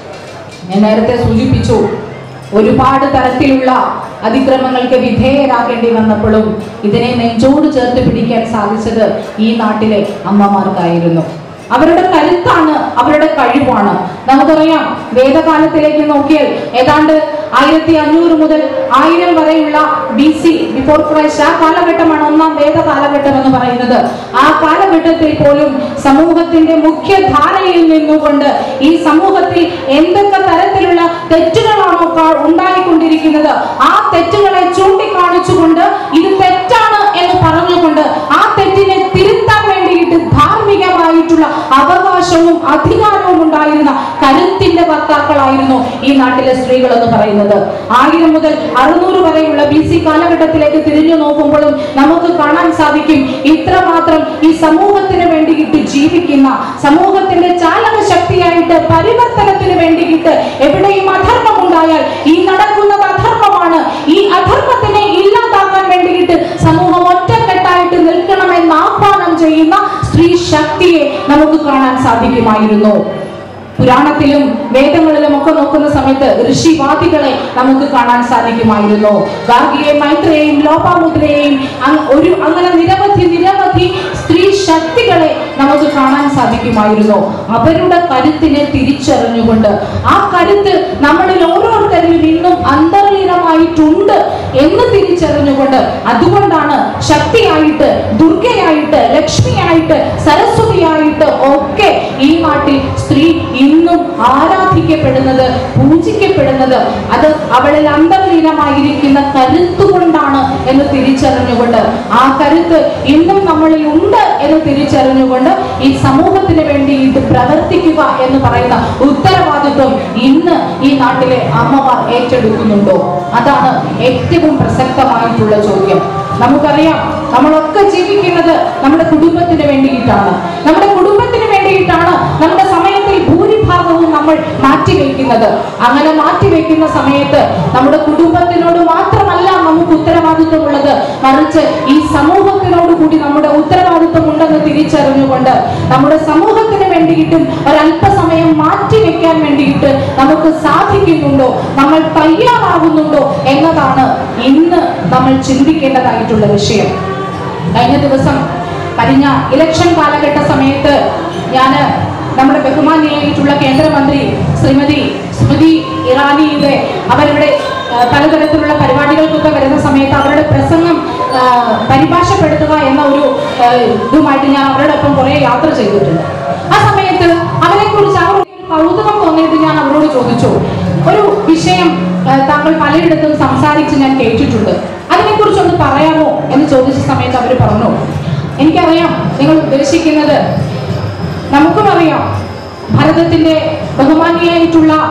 ഞാൻ നേരത്തെ സൂചിപ്പിച്ചു, ഒരുപാട് തരത്തിലുള്ള അതിക്രമങ്ങൾക്ക് വിധേയരാകേണ്ടി വന്നപ്പോഴും ഇതിനെ നെഞ്ചോട് ചേർത്ത് പിടിക്കാൻ സാധിച്ചത് ഈ നാട്ടിലെ അമ്മമാർക്കായിരുന്നു. അവരുടെ കരുത്താണ്, അവരുടെ കഴിവാണ്. നമുക്കറിയാം, വേദകാലത്തിലേക്ക് നോക്കിയാൽ ഏതാണ്ട് ആയിരത്തി അഞ്ഞൂറ് മുതൽ ആയിരം വരെയുള്ള ബി സി ബിഫോർ ക്രൈസ്റ്റ്, ആ കാലഘട്ടമാണ് ഒന്നാം വേദ കാലഘട്ടം എന്ന് പറയുന്നത്. ആ കാലഘട്ടത്തിൽ പോലും സമൂഹത്തിന്റെ മുഖ്യധാരയിൽ നിന്നുകൊണ്ട് ഈ സമൂഹത്തിൽ എന്തൊക്കെ തരത്തിലുള്ള തെറ്റുകളാണോ ഉണ്ടായിക്കൊണ്ടിരിക്കുന്നത് ആ തെറ്റുകളെ ചൂണ്ടിക്കാണിച്ചുകൊണ്ട് ഇത് തെറ്റാണ് എന്ന് പറഞ്ഞുകൊണ്ട് ആ തെറ്റിനെ തിരുത്താൻ വേണ്ടിയിട്ട് ധാർമ്മികമായിട്ടുള്ള അവകാശവും അധികാരവും ഉണ്ടായിരുന്ന കരുത്തിന്റെ വക്താക്കളായിരുന്നു ഈ നാട്ടിലെ സ്ത്രീകൾ എന്ന് പറയുന്നത്. ആയിരം മുതൽ അറുന്നൂറ് വരെയുള്ള ബി സി കാലഘട്ടത്തിലേക്ക് തിരിഞ്ഞു നോക്കുമ്പോഴും നമുക്ക് കാണാൻ സാധിക്കും, ഇത്രമാത്രം ഈ സമൂഹത്തിന് വേണ്ടിയിട്ട് ജീവിക്കുന്ന, സമൂഹത്തിന്റെ ചാലക ശക്തിയായിട്ട് പരിവർത്തനത്തിന് വേണ്ടിയിട്ട് എവിടെയും അധർമ്മം ഉണ്ടായാൽ ഈ നടക്കുന്നത് അധർമ്മമാണ്, ഈ അധർമ്മത്തിനെ ഇല്ലാതാക്കാൻ വേണ്ടിയിട്ട് സമൂഹം ഒറ്റക്കെട്ടായിട്ട് നിൽക്കണമെന്ന് ആഹ്വാനം ചെയ്യുന്ന സ്ത്രീ ശക്തിയെ നമുക്ക് കാണാൻ സാധിക്കുമായിരുന്നു. പുരാണത്തിലും വേദങ്ങളിലും ഒക്കെ നോക്കുന്ന സമയത്ത് ഋഷിവാദികളെ നമുക്ക് കാണാൻ സാധിക്കുമായിരുന്നു. ഗാർഗിയെയും മൈത്രയെയും ലോപാമുദ്രയെയും ഒരു അങ്ങനെ നിരവധി നിരവധി സ്ത്രീ ശക്തികളെ നമുക്ക് കാണാൻ സാധിക്കുമായിരുന്നു. അവരുടെ കരുത്തിനെ തിരിച്ചറിഞ്ഞുകൊണ്ട് ആ കരുത്ത് നമ്മളിൽ ഓരോരുത്തരിലും ഇന്നും അന്തർലീനമായിട്ടുണ്ട് എന്ന് തിരിച്ചറിഞ്ഞുകൊണ്ട്, അതുകൊണ്ടാണ് ശക്തിയായിട്ട്, ദുർഗയായിട്ട്, ലക്ഷ്മിയായിട്ട്, സരസ്വതിയായിട്ട് ഒക്കെ ഈ നാട്ടിൽ സ്ത്രീ ഇന്നും ആരാധിക്കപ്പെടുന്നത്, പൂജിക്കപ്പെടുന്നത്. അത് അവളിൽ അന്തർലീനമായിരിക്കുന്ന കരുത്തുകൊണ്ടാണ് എന്ന് തിരിച്ചറിഞ്ഞുകൊണ്ട്, ആ കരുത്ത് ഇന്നും നമ്മളിൽ ഉണ്ട് എന്ന് തിരിച്ചറിഞ്ഞുകൊണ്ട് ഈ സമൂഹത്തിന് വേണ്ടി ഇത് പ്രവർത്തിക്കുക എന്ന് പറയുന്ന ഉത്തരവാദിത്വം ഇന്ന് ഈ നാട്ടിലെ അമ്മമാർ ഏറ്റെടുക്കുന്നുണ്ടോ? അതാണ് ഏറ്റവും പ്രസക്തമായിട്ടുള്ള ചോദ്യം. നമുക്കറിയാം, നമ്മളൊക്കെ ജീവിക്കുന്നത് നമ്മുടെ കുടുംബത്തിന് വേണ്ടിയിട്ടാണ്. നമ്മുടെ കുടുംബത്തിന് വേണ്ടിയിട്ടാണ് നമ്മുടെ സമയത്തിൽ ഭൂരിഭാഗവും നമ്മൾ മാറ്റിവെക്കുന്നത്. അങ്ങനെ മാറ്റിവെക്കുന്ന സമയത്ത് നമ്മുടെ കുടുംബത്തിനോട് മാത്രമല്ല നമുക്ക് ഉത്തരവാദിത്വമുള്ളത്, മറിച്ച് ഈ സമൂഹത്തിനോട് കൂടി നമ്മുടെ ഉത്തരവാദിത്വം ഉണ്ടെന്ന് തിരിച്ചറിഞ്ഞുകൊണ്ട് നമ്മുടെ സമൂഹത്തിന് വേണ്ടിയിട്ടും ഒരല്പസമയം മാറ്റിവെക്കാൻ വേണ്ടിയിട്ട് നമുക്ക് സാധിക്കുന്നുണ്ടോ, നമ്മൾ തയ്യാറാകുന്നുണ്ടോ എന്നതാണ് ഇന്ന് നമ്മൾ ചിന്തിക്കേണ്ടതായിട്ടുള്ള വിഷയം. കഴിഞ്ഞ ദിവസം കഴിഞ്ഞ ഇലക്ഷൻ കാലഘട്ട സമയത്ത് ഞാൻ നമ്മുടെ ബഹുമാനിയായിട്ടുള്ള കേന്ദ്രമന്ത്രി ശ്രീമതി സ്മൃതി ഇറാനിയുടെ അവരുടെ പലതരത്തിലുള്ള പരിപാടികൾക്കൊക്കെ വരുന്ന സമയത്ത് അവരുടെ പ്രസംഗം പരിഭാഷപ്പെടുത്തുക എന്ന ഒരു ഇതുമായിട്ട് ഞാൻ അവരോടൊപ്പം കുറെ യാത്ര ചെയ്തിട്ടുണ്ട്. ആ സമയത്ത് അവരെ കുറിച്ച് അവർക്ക് ഒരു കൗതുകം തോന്നിയിട്ട് ഞാൻ അവരോട് ചോദിച്ചു, ഒരു വിഷയം താങ്കൾ പലയിടത്തും സംസാരിച്ച് ഞാൻ കേട്ടിട്ടുണ്ട്, അതിനെക്കുറിച്ചൊന്ന് പറയാമോ എന്ന് ചോദിച്ച സമയത്ത് അവർ പറഞ്ഞു, എനിക്കറിയാം നിങ്ങൾ ഉദ്ദേശിക്കുന്നത്, നമുക്കും അറിയാം ഭാരതത്തിന്റെ ബഹുമാനിയായിട്ടുള്ള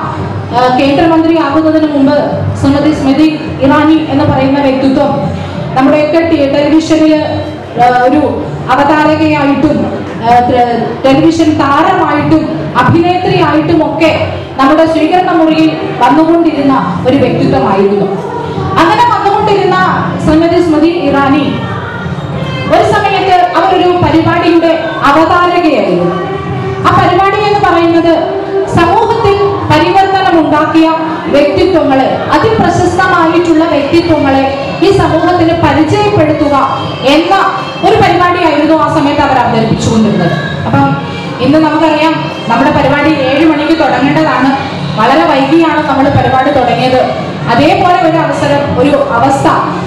കേന്ദ്രമന്ത്രിയാകുന്നതിന് മുമ്പ് ശ്രീമതി സ്മൃതി ഇറാനി എന്ന് പറയുന്ന വ്യക്തിത്വം നമ്മുടെയൊക്കെ ടെലിവിഷനിൽ ഒരു അവതാരകയായിട്ടും ടെലിവിഷൻ താരമായിട്ടും അഭിനേത്രിയായിട്ടും ഒക്കെ നമ്മുടെ സ്വീകരണ മുറിയിൽ വന്നുകൊണ്ടിരുന്ന ഒരു വ്യക്തിത്വമായിരുന്നു. അങ്ങനെ വന്നുകൊണ്ടിരുന്ന ശ്രീമതി സ്മൃതി ഇറാനി ഒരു സമയത്ത് അവരൊരു പരിപാടിയുടെ അവതാരകയായിരുന്നു. ആ പരിപാടി എന്ന് പറയുന്നത് സമൂഹത്തിൽ പരിവർത്തനം ഉണ്ടാക്കിയ വ്യക്തിത്വങ്ങളെ, അതിപ്രശസ്തമായിട്ടുള്ള വ്യക്തിത്വങ്ങളെ ഈ സമൂഹത്തിന് പരിചയപ്പെടുത്തുക എന്ന ഒരു പരിപാടിയായിരുന്നു ആ സമയത്ത് അവർ അവതരിപ്പിച്ചുകൊണ്ടിരുന്നത്. അപ്പം ഇന്ന് നമുക്കറിയാം, നമ്മുടെ പരിപാടി ഏഴ് മണിക്ക് തുടങ്ങേണ്ടതാണ്. വളരെ വൈകിയാണ് നമ്മൾ പരിപാടി തുടങ്ങിയത്. അതേപോലെ ഒരു അവസരം, ഒരു അവസ്ഥ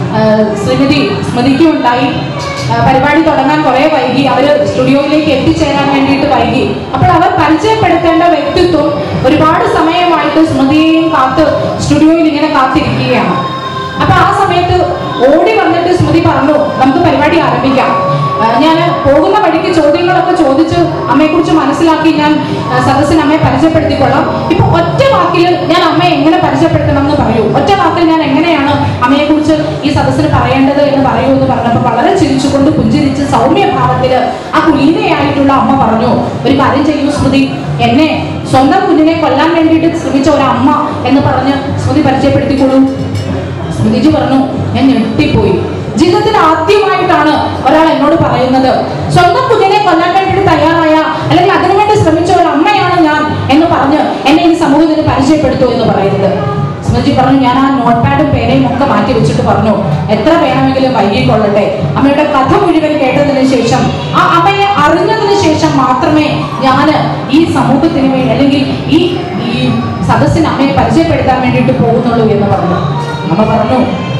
ശ്രീമതി സ്മൃതിക്കും ഉണ്ടായി. പരിപാടി തുടങ്ങാൻ കുറെ വൈകി, അവർ സ്റ്റുഡിയോയിലേക്ക് എത്തിച്ചേരാൻ വേണ്ടിയിട്ട് വൈകി. അപ്പോൾ അവർ പരിചയപ്പെടുത്തേണ്ട വ്യക്തിത്വം ഒരുപാട് സമയമായിട്ട് സ്മൃതിയെയും കാത്ത് സ്റ്റുഡിയോയിൽ ഇങ്ങനെ കാത്തിരിക്കുകയാണ്. അപ്പൊ ആ സമയത്ത് ഓടി വന്നിട്ട് സ്മൃതി പറഞ്ഞു, നമുക്ക് പരിപാടി ആരംഭിക്കാം. ഞാൻ പോകുന്ന വഴിക്ക് ചോദ്യങ്ങളൊക്കെ ചോദിച്ച് അമ്മയെക്കുറിച്ച് മനസ്സിലാക്കി ഞാൻ സദസ്സിന് അമ്മയെ പരിചയപ്പെടുത്തിക്കൊള്ളാം. ഇപ്പൊ ഒറ്റ വാക്കിൽ ഞാൻ അമ്മയെ എങ്ങനെ പരിചയപ്പെടുത്തണം എന്ന് പറയൂ, ഒറ്റ വാക്കിൽ ഞാൻ എങ്ങനെയാണ് അമ്മയെക്കുറിച്ച് ഈ സദസ്സിന് പറയേണ്ടത് എന്ന് പറയൂ എന്ന് പറഞ്ഞപ്പോൾ വളരെ ചിരിച്ചുകൊണ്ട് പുഞ്ചിരിച്ച് സൗമ്യഭാവത്തിൽ ആ കുലീനയായിട്ടുള്ള അമ്മ പറഞ്ഞു, ഒരു കാര്യം ചെയ്യൂ സ്മൃതി, എന്നെ സ്വന്തം കുഞ്ഞിനെ കൊല്ലാൻ വേണ്ടിയിട്ട് ശ്രമിച്ച ഒരു അമ്മ എന്ന് പറഞ്ഞ് സ്മൃതി പരിചയപ്പെടുത്തിക്കൊള്ളൂ. സ്മൃതിജി പറഞ്ഞു, ഞാൻ ഞെട്ടിപ്പോയി. ജീവിതത്തിൽ ആദ്യമായിട്ടാണ് ഒരാൾ എന്നോട് പറയുന്നത് സ്വന്തം കുഞ്ഞിനെ കൊല്ലാൻ വേണ്ടിയിട്ട് തയ്യാറായ അല്ലെങ്കിൽ അതിനുവേണ്ടി ശ്രമിച്ച ഒരു അമ്മയാണ് ഞാൻ എന്ന് പറഞ്ഞ് എന്നെ ഈ സമൂഹത്തിന് പരിചയപ്പെടുത്തൂ എന്ന് പറയുന്നത്. സ്മൃതി പറഞ്ഞു, ഞാൻ ആ നോട്ട് പാഡും പേനയും ഒക്കെ മാറ്റി വെച്ചിട്ട് പറഞ്ഞു, എത്ര വേണമെങ്കിലും വൈകിക്കൊള്ളട്ടെ. അമ്മയുടെ കഥ മുഴുവൻ കേട്ടതിന് ശേഷം, ആ അമ്മയെ അറിഞ്ഞതിന് ശേഷം മാത്രമേ ഞാൻ ഈ സമൂഹത്തിന് വേണ്ടി അല്ലെങ്കിൽ ഈ ഈ സദസ്സിന് അമ്മയെ പരിചയപ്പെടുത്താൻ വേണ്ടിയിട്ട് പോകുന്നുള്ളൂ എന്ന് പറഞ്ഞു. അമ്മ പറഞ്ഞു,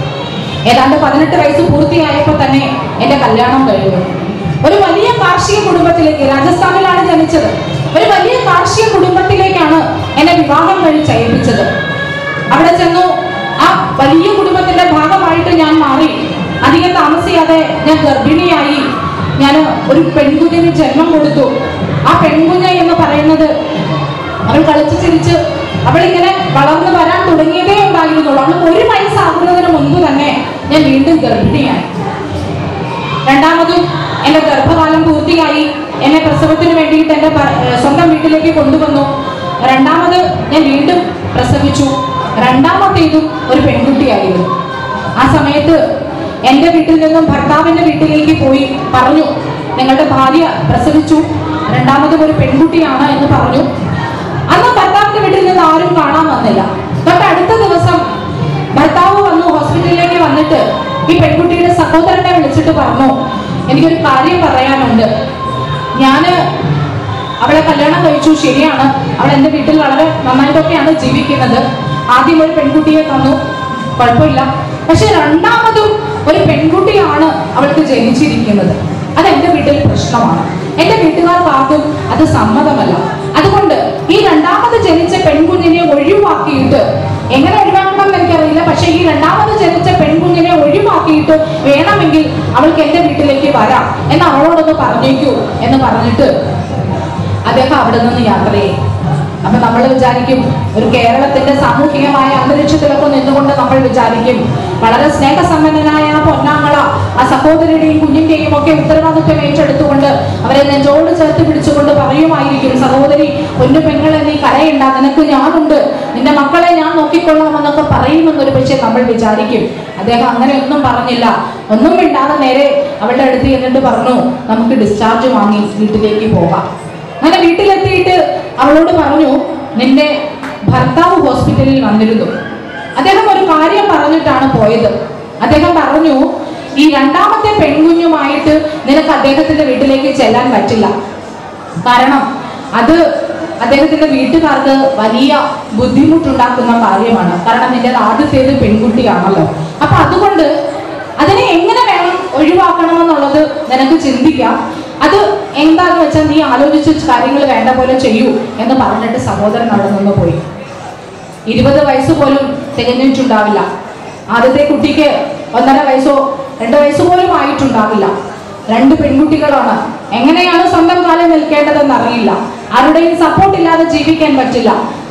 ഏതാണ്ട് പതിനെട്ട് വയസ്സ് പൂർത്തിയായപ്പോൾ തന്നെ എന്റെ കല്യാണം കഴിഞ്ഞു. ഒരു വലിയ കാർഷിക കുടുംബത്തിലേക്ക്, രാജസ്ഥാനിലാണ് ജനിച്ചത്, ഒരു വലിയ കാർഷിക കുടുംബത്തിലേക്കാണ് എന്നെ വിവാഹം കഴിച്ചയപ്പിച്ചത്. അവിടെ ചെന്നു ആ വലിയ കുടുംബത്തിന്റെ ഭാഗമായിട്ട് ഞാൻ മാറി. അധികം താമസിയാതെ ഞാൻ ഗർഭിണിയായി. ഞാൻ ഒരു പെൺകുഞ്ഞിന് ജന്മം കൊടുത്തു. ആ പെൺകുഞ്ഞ് എന്ന് പറയുന്നത് അവൾ കളിച്ചു ചിരിച്ച് അവളിങ്ങനെ വളർന്നു വരാൻ തുടങ്ങിയതേ ഉണ്ടായിരുന്നുള്ളൂ. അവൾക്ക് ഒരു വയസ്സാകുന്നതിന് മുൻപ് തന്നെ ഞാൻ വീണ്ടും ഗർഭിണിയായി. രണ്ടാമതും എന്റെ ഗർഭകാലം പൂർത്തിയായി. എന്നെ പ്രസവത്തിന് വേണ്ടിയിട്ട് എന്റെ സ്വന്തം വീട്ടിലേക്ക് കൊണ്ടുവന്നു. രണ്ടാമത് ഞാൻ വീണ്ടും പ്രസവിച്ചു. രണ്ടാമത്തേതും ഒരു പെൺകുട്ടിയായിരുന്നു. ആ സമയത്ത് എന്റെ വീട്ടിൽ നിന്നും ഭർത്താവിന്റെ വീട്ടിലേക്ക് പോയി പറഞ്ഞു, നിങ്ങളുടെ ഭാര്യ പ്രസവിച്ചു, രണ്ടാമതും ഒരു പെൺകുട്ടിയാണ് എന്ന് പറഞ്ഞു. അന്ന് ഭർത്താവിന്റെ വീട്ടിൽ നിന്ന് ആരും കാണാൻ വന്നില്ല. തൊട്ടടുത്ത ദിവസം ഭർത്താവ് വന്നു, ഹോസ്പിറ്റലിലേക്ക് വന്നിട്ട് ഈ പെൺകുട്ടിയുടെ സഹോദരനെ വിളിച്ചിട്ട് പറഞ്ഞു, എനിക്കൊരു കാര്യം പറയാനുണ്ട്. ഞാന് അവളെ കല്യാണം കഴിച്ചു, ശരിയാണ്, അവൾ എൻ്റെ വീട്ടിൽ വളരെ നന്നായിട്ടൊക്കെയാണ് ജീവിക്കുന്നത്. ആദ്യം ഒരു പെൺകുട്ടിയെ തന്നു, കുഴപ്പമില്ല. പക്ഷെ രണ്ടാമതും ഒരു പെൺകുട്ടിയാണ് അവൾക്ക് ജനിച്ചിരിക്കുന്നത്. അത് എൻ്റെ വീട്ടിൽ പ്രശ്നമാണ്. എൻ്റെ വീട്ടുകാർക്ക് ആർക്കും അത് സമ്മതമല്ല. അതുകൊണ്ട് ഈ രണ്ടാമത് ജനിച്ച പെൺകുഞ്ഞിനെ ഒഴിവാക്കിയിട്ട്, എങ്ങനെ ഒഴിവാക്കണം എന്ന് എനിക്കറിയില്ല, പക്ഷെ ഈ രണ്ടാമത് ജനിച്ച പെൺകുഞ്ഞിനെ ഒഴിവാക്കിയിട്ട് വേണമെങ്കിൽ അവൾക്ക് എൻ്റെ വീട്ടിലേക്ക് വരാം എന്ന് അവളോടൊന്ന് പറഞ്ഞേക്കൂ എന്ന് പറഞ്ഞിട്ട് അദ്ദേഹം അവിടെ നിന്ന് യാത്ര ചെയ്യും. അപ്പൊ നമ്മൾ വിചാരിക്കും, ഒരു കേരളത്തിന്റെ സാമൂഹികമായ അന്തരീക്ഷത്തിലൊക്കെ നിന്നുകൊണ്ട് നമ്മൾ വിചാരിക്കും, വളരെ സ്നേഹസമ്പന്നനായ ആ പൊന്നാങ്ങള ആ സഹോദരിയുടെയും കുഞ്ഞിന്റെയും ഒക്കെ ഉത്തരവാദിത്വം ഏറ്റെടുത്തുകൊണ്ട് അവരെ നെഞ്ചോട് ചേർത്ത് പിടിച്ചുകൊണ്ട് പറയുമായിരിക്കും, സഹോദരി പൊന്നു പെങ്ങളെ നീ കരയണ്ട, നിനക്ക് ഞാനുണ്ട്, നിന്റെ മക്കളെ ഞാൻ നോക്കിക്കൊള്ളാം എന്നൊക്കെ പറയുമെന്നൊരു പക്ഷേ നമ്മൾ വിചാരിക്കും. അദ്ദേഹം അങ്ങനെ ഒന്നും പറഞ്ഞില്ല. ഒന്നും മിണ്ടാതെ നേരെ അവളുടെ അടുത്ത് എന്നിട്ട് പറഞ്ഞു, നമുക്ക് ഡിസ്ചാർജ് വാങ്ങി വീട്ടിലേക്ക് പോകാം. അങ്ങനെ വീട്ടിലെത്തിയിട്ട് അവളോട് പറഞ്ഞു, നിന്റെ ഭർത്താവ് ഹോസ്പിറ്റലിൽ വന്നിരുന്നു. അദ്ദേഹം ഒരു കാര്യം പറഞ്ഞിട്ടാണ് പോയത്. അദ്ദേഹം പറഞ്ഞു, ഈ രണ്ടാമത്തെ പെൺകുഞ്ഞുമായിട്ട് നിനക്ക് അദ്ദേഹത്തിന്റെ വീട്ടിലേക്ക് ചെല്ലാൻ പറ്റില്ല. കാരണം അത് അദ്ദേഹത്തിന്റെ വീട്ടുകാർക്ക് വലിയ ബുദ്ധിമുട്ടുണ്ടാക്കുന്ന കാര്യമാണ്. കാരണം നിന്റെ ആദ്യത്തേത് പെൺകുട്ടിയാണല്ലോ. അപ്പൊ അതുകൊണ്ട് അതിനെ എങ്ങനെ വേണം ഒഴിവാക്കണമെന്നുള്ളത് നിനക്ക് ചിന്തിക്കാം. അത് എന്താന്ന് വെച്ചാൽ നീ ആലോചിച്ച് കാര്യങ്ങൾ വേണ്ട പോലെ ചെയ്യൂ എന്ന് പറഞ്ഞിട്ട് സഹോദരൻ അവിടെ നിന്ന് പോയി. ഇരുപത് വയസ്സ് പോലും തികഞ്ഞിട്ടുണ്ടാവില്ല. ആദ്യത്തെ കുട്ടിക്ക് ഒന്നര വയസ്സോ രണ്ട് വയസ്സ് പോലും ആയിട്ടുണ്ടാവില്ല. രണ്ട് പെൺകുട്ടികളാണ്. എങ്ങനെയാണ് സ്വന്തം കാലിൽ നിൽക്കേണ്ടതെന്ന് അറിയില്ല. ആരുടെയും സപ്പോർട്ട് ഇല്ലാതെ ജീവിക്കാൻ പറ്റില്ല.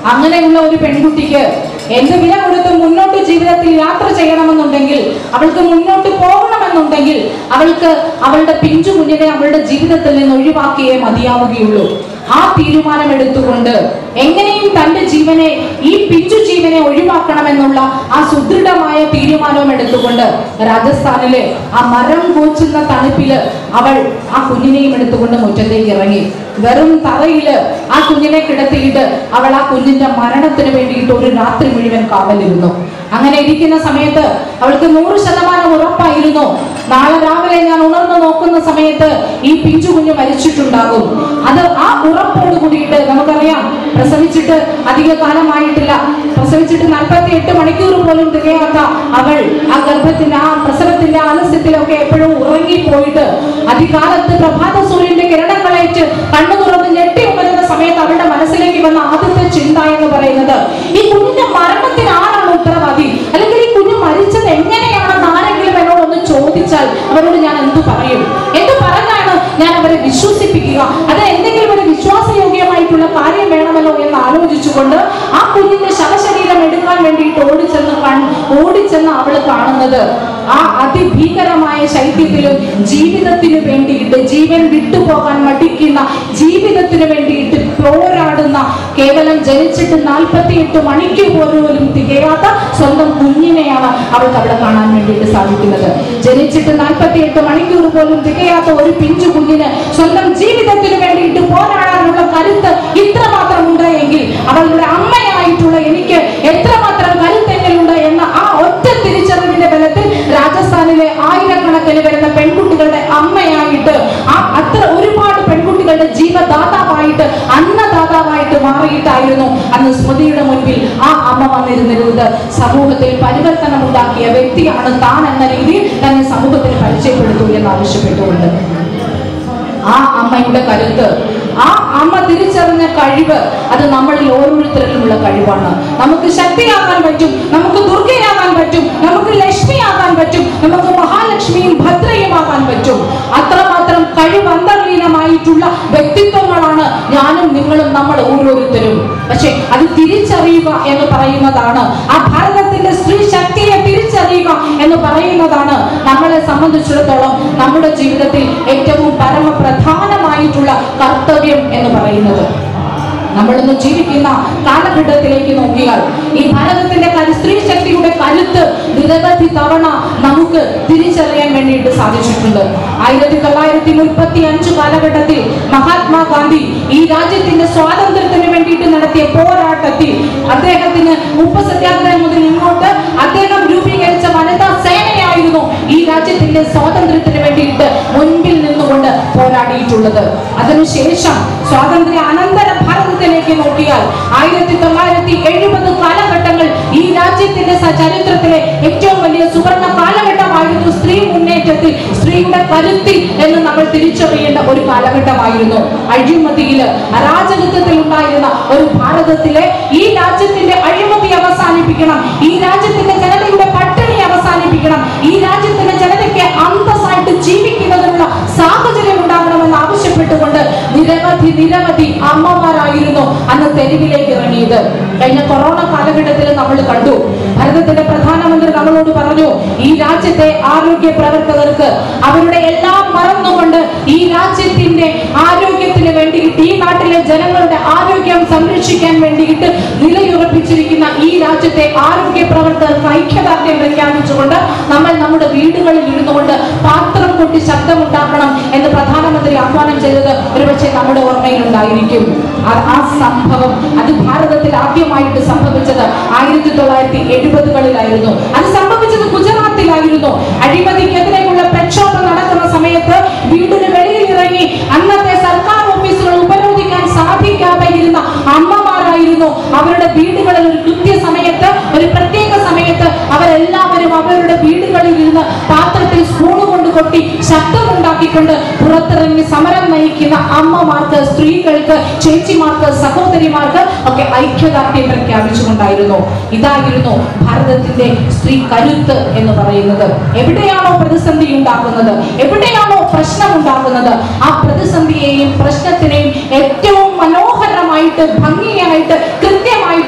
അങ്ങനെയുള്ള ഒരു പെൺകുട്ടിക്ക് എന്ത് വില കൊടുത്ത് മുന്നോട്ട് ജീവിതത്തിൽ യാത്ര ചെയ്യണമെന്നുണ്ടെങ്കിൽ, അവൾക്ക് മുന്നോട്ട് പോകണമെന്നുണ്ടെങ്കിൽ അവൾക്ക് അവളുടെ പിഞ്ചു കുഞ്ഞിനെ അവളുടെ ജീവിതത്തിൽ നിന്ന് ഒഴിവാക്കിയേ മതിയാവുകയുള്ളൂ. ആ തീരുമാനം എടുത്തുകൊണ്ട് എങ്ങനെയും തന്റെ ജീവനെ, ഈ പിഞ്ചു ജീവനെ ഒഴിവാക്കണമെന്നുള്ള ആ സുദൃഢമായ തീരുമാനം എടുത്തുകൊണ്ട് രാജസ്ഥാനിലെ ആ മരം കോച്ചുന്ന തണുപ്പില് അവൾ ആ കുഞ്ഞിനെയും എടുത്തുകൊണ്ട് മുറ്റത്തേക്ക് ഇറങ്ങി. വെറും തറയില് ആ കുഞ്ഞിനെ കിടത്തിയിട്ട് അവൾ ആ കുഞ്ഞിന്റെ മരണത്തിന് വേണ്ടിയിട്ട് ഒരു രാത്രി മുഴുവൻ കാവലിരുന്നു. അങ്ങനെ ഇരിക്കുന്ന സമയത്ത് അവൾക്ക് നൂറ് ശതമാനം ഉറപ്പായിരുന്നു, നാളെ രാവിലെ ഞാൻ ഉണർന്നു നോക്കുന്ന സമയത്ത് ഈ പിഞ്ചു കുഞ്ഞ് മരിച്ചിട്ടുണ്ടാകും. അത് ആ ഉറപ്പോട് കൂടിയിട്ട്, നമുക്കറിയാം പ്രസവിച്ചിട്ട് അധിക കാലമായിട്ടില്ല, പ്രസവിച്ചിട്ട് നാൽപ്പത്തി എട്ട് മണിക്കൂർ പോലും തികയാത്ത അവൾ ആ ഗർഭത്തിന്റെ ആ പ്രസവത്തിന്റെ ആലസ്യത്തിലൊക്കെ എപ്പോഴും ഉറങ്ങിപ്പോയിട്ട് അധികാലത്ത് പ്രഭാത സൂര്യന്റെ കിരണങ്ങളേറ്റ് കണ്ണു തുറന്ന് ഞെട്ടി ഉണരുന്ന സമയത്ത് അവളുടെ മനസ്സിലേക്ക് വന്ന ആദ്യത്തെ ചിന്ത എന്ന് പറയുന്നത്, ഈ കുഞ്ഞിന്റെ മരണത്തിന് ആരാണ് ഉത്തരവാദി, അല്ലെങ്കിൽ ഈ കുഞ്ഞ് മരിച്ചത് എങ്ങനെയാണെന്ന് ആരെങ്കിലും എന്നോടൊന്ന് ചോദിച്ചാൽ അവരോട് ഞാൻ എന്തു പറയും, എന്തു പറഞ്ഞാണ് ഞാൻ അവരെ വിശ്വസിപ്പിക്കുക, അത് എന്തെങ്കിലും ഒരു വിശ്വാസയോഗ്യമായിട്ടുള്ള കാര്യം വേണമല്ലോ എന്ന് ആലോചിച്ചുകൊണ്ട് ആ കുഞ്ഞിന്റെ ശവശരീരം എടുക്കാൻ വേണ്ടിയിട്ട് ഓടിച്ചെന്ന് ഓടിച്ചെന്ന് അവള് കാണുന്നത് ആ അതിഭീകരമായ ശൈത്യത്തിലും ജീവിതത്തിന് വേണ്ടിയിട്ട്, ജീവൻ വിട്ടുപോകാൻ മടിക്കുന്ന, ജീവിതത്തിന് വേണ്ടിയിട്ട് പോരാടുന്ന, കേവലം ജനിച്ചിട്ട് നാൽപ്പത്തി എട്ട് മണിക്കൂർ പോലും തികയാത്ത സ്വന്തം കുഞ്ഞിനെയാണ് അവൾക്ക് അവിടെ കാണാൻ വേണ്ടിയിട്ട് സാധിക്കുന്നത്. ജനിച്ചിട്ട് നാൽപ്പത്തി എട്ട് മണിക്കൂർ പോലും തികയാത്ത ഒരു പിഞ്ചു കുഞ്ഞിന് സ്വന്തം ജീവിതത്തിന് വേണ്ടിയിട്ട് പോരാടാനുള്ള കരുത്ത് ഇത്രമാത്രം ഉണ്ടായെങ്കിൽ അവളുടെ അമ്മയായിട്ടുള്ള എനിക്ക് എത്രമാത്രം കരുത്തെങ്കിലുണ്ട് എന്ന ആ ഒറ്റ തിരിച്ചറിവിന്റെ ബലത്തിൽ രാജസ്ഥാനിലെ ആയിരക്കണക്കിന് വരുന്ന പെൺകുട്ടികളുടെ അമ്മയായിട്ട്, ആ അത്ര ഒരുപാട് പെൺകുട്ടികളുടെ ജീവദാതാവായിട്ട്, അന്നദാതാവായിട്ട് മാറിയിട്ടായിരുന്നു അന്ന് സ്മൃതിയുടെ മുൻപിൽ ആ അമ്മ വന്നിരുന്നിരുന്നത്. സമൂഹത്തിൽ പരിവർത്തനം ഉണ്ടാക്കിയ വ്യക്തിയാണ് താൻ എന്ന രീതിയിൽ തന്നെ സമൂഹത്തിൽ പരിചയപ്പെടുത്തൂ എന്ന് ആവശ്യപ്പെട്ടുകൊണ്ട് ആ അമ്മയുടെ കരുത്ത്, ആ അമ്മ തിരിച്ചറിഞ്ഞ കഴിവ്, അത് നമ്മളിൽ ഓരോരുത്തരിലുമുള്ള കഴിവാണ്. നമുക്ക് ശക്തിയാകാൻ പറ്റും, നമുക്ക് ദുർഗയാകാൻ പറ്റും, നമുക്ക് ലക്ഷ്മിയാകാൻ പറ്റും, നമുക്ക് മഹാലക്ഷ്മിയും ഭദ്രയുമാകാൻ പറ്റും. അത്രമാത്രം കഴിവ് അന്തർലീനമായിട്ടുള്ള വ്യക്തിത്വങ്ങളാണ് ഞാനും നിങ്ങളും നമ്മൾ ഓരോരുത്തരും. പക്ഷെ അത് തിരിച്ചറിയുക എന്ന് പറയുന്നതാണ്, ആ ഭാരതത്തിന്റെ സ്ത്രീ ശക്തിയെ തിരിച്ചറിയുക എന്ന് പറയുന്നതാണ് നമ്മളെ സംബന്ധിച്ചിടത്തോളം നമ്മുടെ ജീവിതത്തിൽ ഏറ്റവും പരമപ്രധാനമായിട്ടുള്ള കർത്തവ്യം എന്ന് പറയുന്നത്. നമ്മളിന്ന് ജീവിക്കുന്ന കാലഘട്ടത്തിലേക്ക് നോക്കിയാൽ ഈ ഭാരതത്തിന്റെ സ്ത്രീ ശക്തിയുടെ കരുത്ത് നിരവധി തവണ നമുക്ക് തിരിച്ചറിയാൻ വേണ്ടിയിട്ട് സാധിച്ചിട്ടുണ്ട്. ആയിരത്തി തൊള്ളായിരത്തി മുപ്പത്തി അഞ്ച് കാലഘട്ടത്തിൽ മഹാത്മാഗാന്ധി ഈ രാജ്യത്തിന്റെ സ്വാതന്ത്ര്യത്തിന് വേണ്ടിയിട്ട് നടത്തിയ പോരാട്ടത്തിൽ അദ്ദേഹത്തിന് ഉപ്പ് സത്യാഗ്രഹം മുതൽ ഇങ്ങോട്ട് അദ്ദേഹം രൂപീകരിച്ച വനിതാ സേനയായിരുന്നു ഈ രാജ്യത്തിന്റെ സ്വാതന്ത്ര്യത്തിന് വേണ്ടിയിട്ട് മുൻപിൽ നിന്നുകൊണ്ട് പോരാടിയിട്ടുള്ളത്. അതിനുശേഷം സ്വാതന്ത്ര്യ അനന്തര ഭാരതത്തിലേക്ക് നോക്കിയാൽ ആയിരത്തി തൊള്ളായിരത്തി എഴുപത് കാലഘട്ടങ്ങൾ ഈ രാജ്യത്തിന്റെ ചരിത്രത്തിലെ ഏറ്റവും വലിയ സുവർണ കാലഘട്ടമായിരുന്നു സ്ത്രീ മുന്നേറ്റത്തിൽ, സ്ത്രീയുടെ കരുത്തിൽ എന്ന് നമ്മൾ തിരിച്ചറിയേണ്ട ഒരു കാലഘട്ടമായിരുന്നു. അഴിമതിയില് അരാജകത്വത്തിൽ ഉണ്ടായിരുന്ന ഒരു ഭാരതത്തിലെ ഈ രാജ്യത്തിന്റെ അഴിമതി അവസാനിപ്പിക്കണം, ഈ രാജ്യത്തിന്റെ ജനതയുടെ പട്ടിണി അവസാനിപ്പിക്കണം, ഈ രാജ്യത്തിന്റെ ജനതയ്ക്ക് അന്തസ്സായിട്ട് ജീവിക്കുന്നതിനുള്ള സാഹചര്യം ഉണ്ടാകണമെന്ന് ആവശ്യപ്പെട്ടുകൊണ്ട് നിരവധി നിരവധി അമ്മമാരായിരുന്നു അന്ന് തെരുവിലേക്ക് ഇറങ്ങിയത്. കഴിഞ്ഞ കൊറോണ കാലഘട്ടത്തിൽ നമ്മൾ കണ്ടു, ഭാരതത്തിന്റെ പ്രധാനമന്ത്രി നമ്മളോട് പറഞ്ഞു, ഈ രാജ്യത്തെ ആരോഗ്യ പ്രവർത്തകർക്ക് അവരുടെ എല്ലാം മറന്നുകൊണ്ട് ഈ രാജ്യത്തിന്റെ ആരോഗ്യത്തിന് വേണ്ടിയിട്ട്, ഈ നാട്ടിലെ ജനങ്ങളുടെ ആരോഗ്യം സംരക്ഷിക്കാൻ വേണ്ടിയിട്ട് നിലയുറപ്പിച്ചിരിക്കുന്ന ഈ രാജ്യത്തെ ആരോഗ്യ പ്രവർത്തകർക്ക് ഐക്യദാർഢ്യം പ്രഖ്യാപിച്ചുകൊണ്ട് നമ്മൾ നമ്മുടെ വീടുകളിൽ ഇരുന്നുകൊണ്ട് പാത്രം കൊട്ടി ശബ്ദമുണ്ടാക്കണം എന്ന് പ്രധാനമന്ത്രി ആഹ്വാനം ചെയ്തത് ഒരുപക്ഷെ നമ്മുടെ ഓർമ്മയിലുണ്ടായിരിക്കും. ആ സംഭവം അത് ഭാരതത്തിൽ ആദ്യമായിട്ട് സംഭവിച്ചത് ആയിരത്തി തൊള്ളായിരത്തി എഴുപതുകളിലായിരുന്നു. അത് സംഭവിച്ചത് ഗുജറാത്തിലായിരുന്നു. അഴിമതിക്കെതിരെയുള്ള പ്രക്ഷോഭം നടക്കുന്ന സമയത്ത് വീടിന് വെളിയിൽ ഇറങ്ങി അന്നത്തെ സർക്കാർ ഓഫീസുകൾ ഉപരോധിക്കാൻ സാധിക്കാതെ ഇരുന്ന അമ്മമാരായിരുന്നു. അവരുടെ വീടുകളിൽ ഒരു കൃത്യസമയത്ത്, ഒരു പ്രത്യേക സമയത്ത് അവരെല്ലാവരും അവരുടെ വീടുകളിൽ ഇരുന്ന് പാത്രത്തിൽ സ്പൂണ് കൊണ്ട് കൊട്ടി ശബ്ദമുണ്ടാക്കിക്കൊണ്ട് പുറത്തിറങ്ങി സമരം നയിക്കുന്ന അമ്മമാർക്ക്, സ്ത്രീകൾക്ക്, ചേച്ചിമാർക്ക്, സഹോദരിമാർക്ക് ഒക്കെ ഐക്യദാർഢ്യം പ്രഖ്യാപിച്ചുകൊണ്ടായിരുന്നു. ഇതായിരുന്നു ഭാരതത്തിന്റെ സ്ത്രീ കരുത്ത് എന്ന് പറയുന്നത്. എവിടെയാണോ പ്രതിസന്ധി ഉണ്ടാകുന്നത്, എവിടെയാണോ പ്രശ്നം ഉണ്ടാകുന്നത്, ആ പ്രതിസന്ധിയെയും പ്രശ്നത്തിനെയും ഏറ്റവും മനോഹരമായിട്ട്, ഭംഗിയായിട്ട്, കൃത്യമായിട്ട്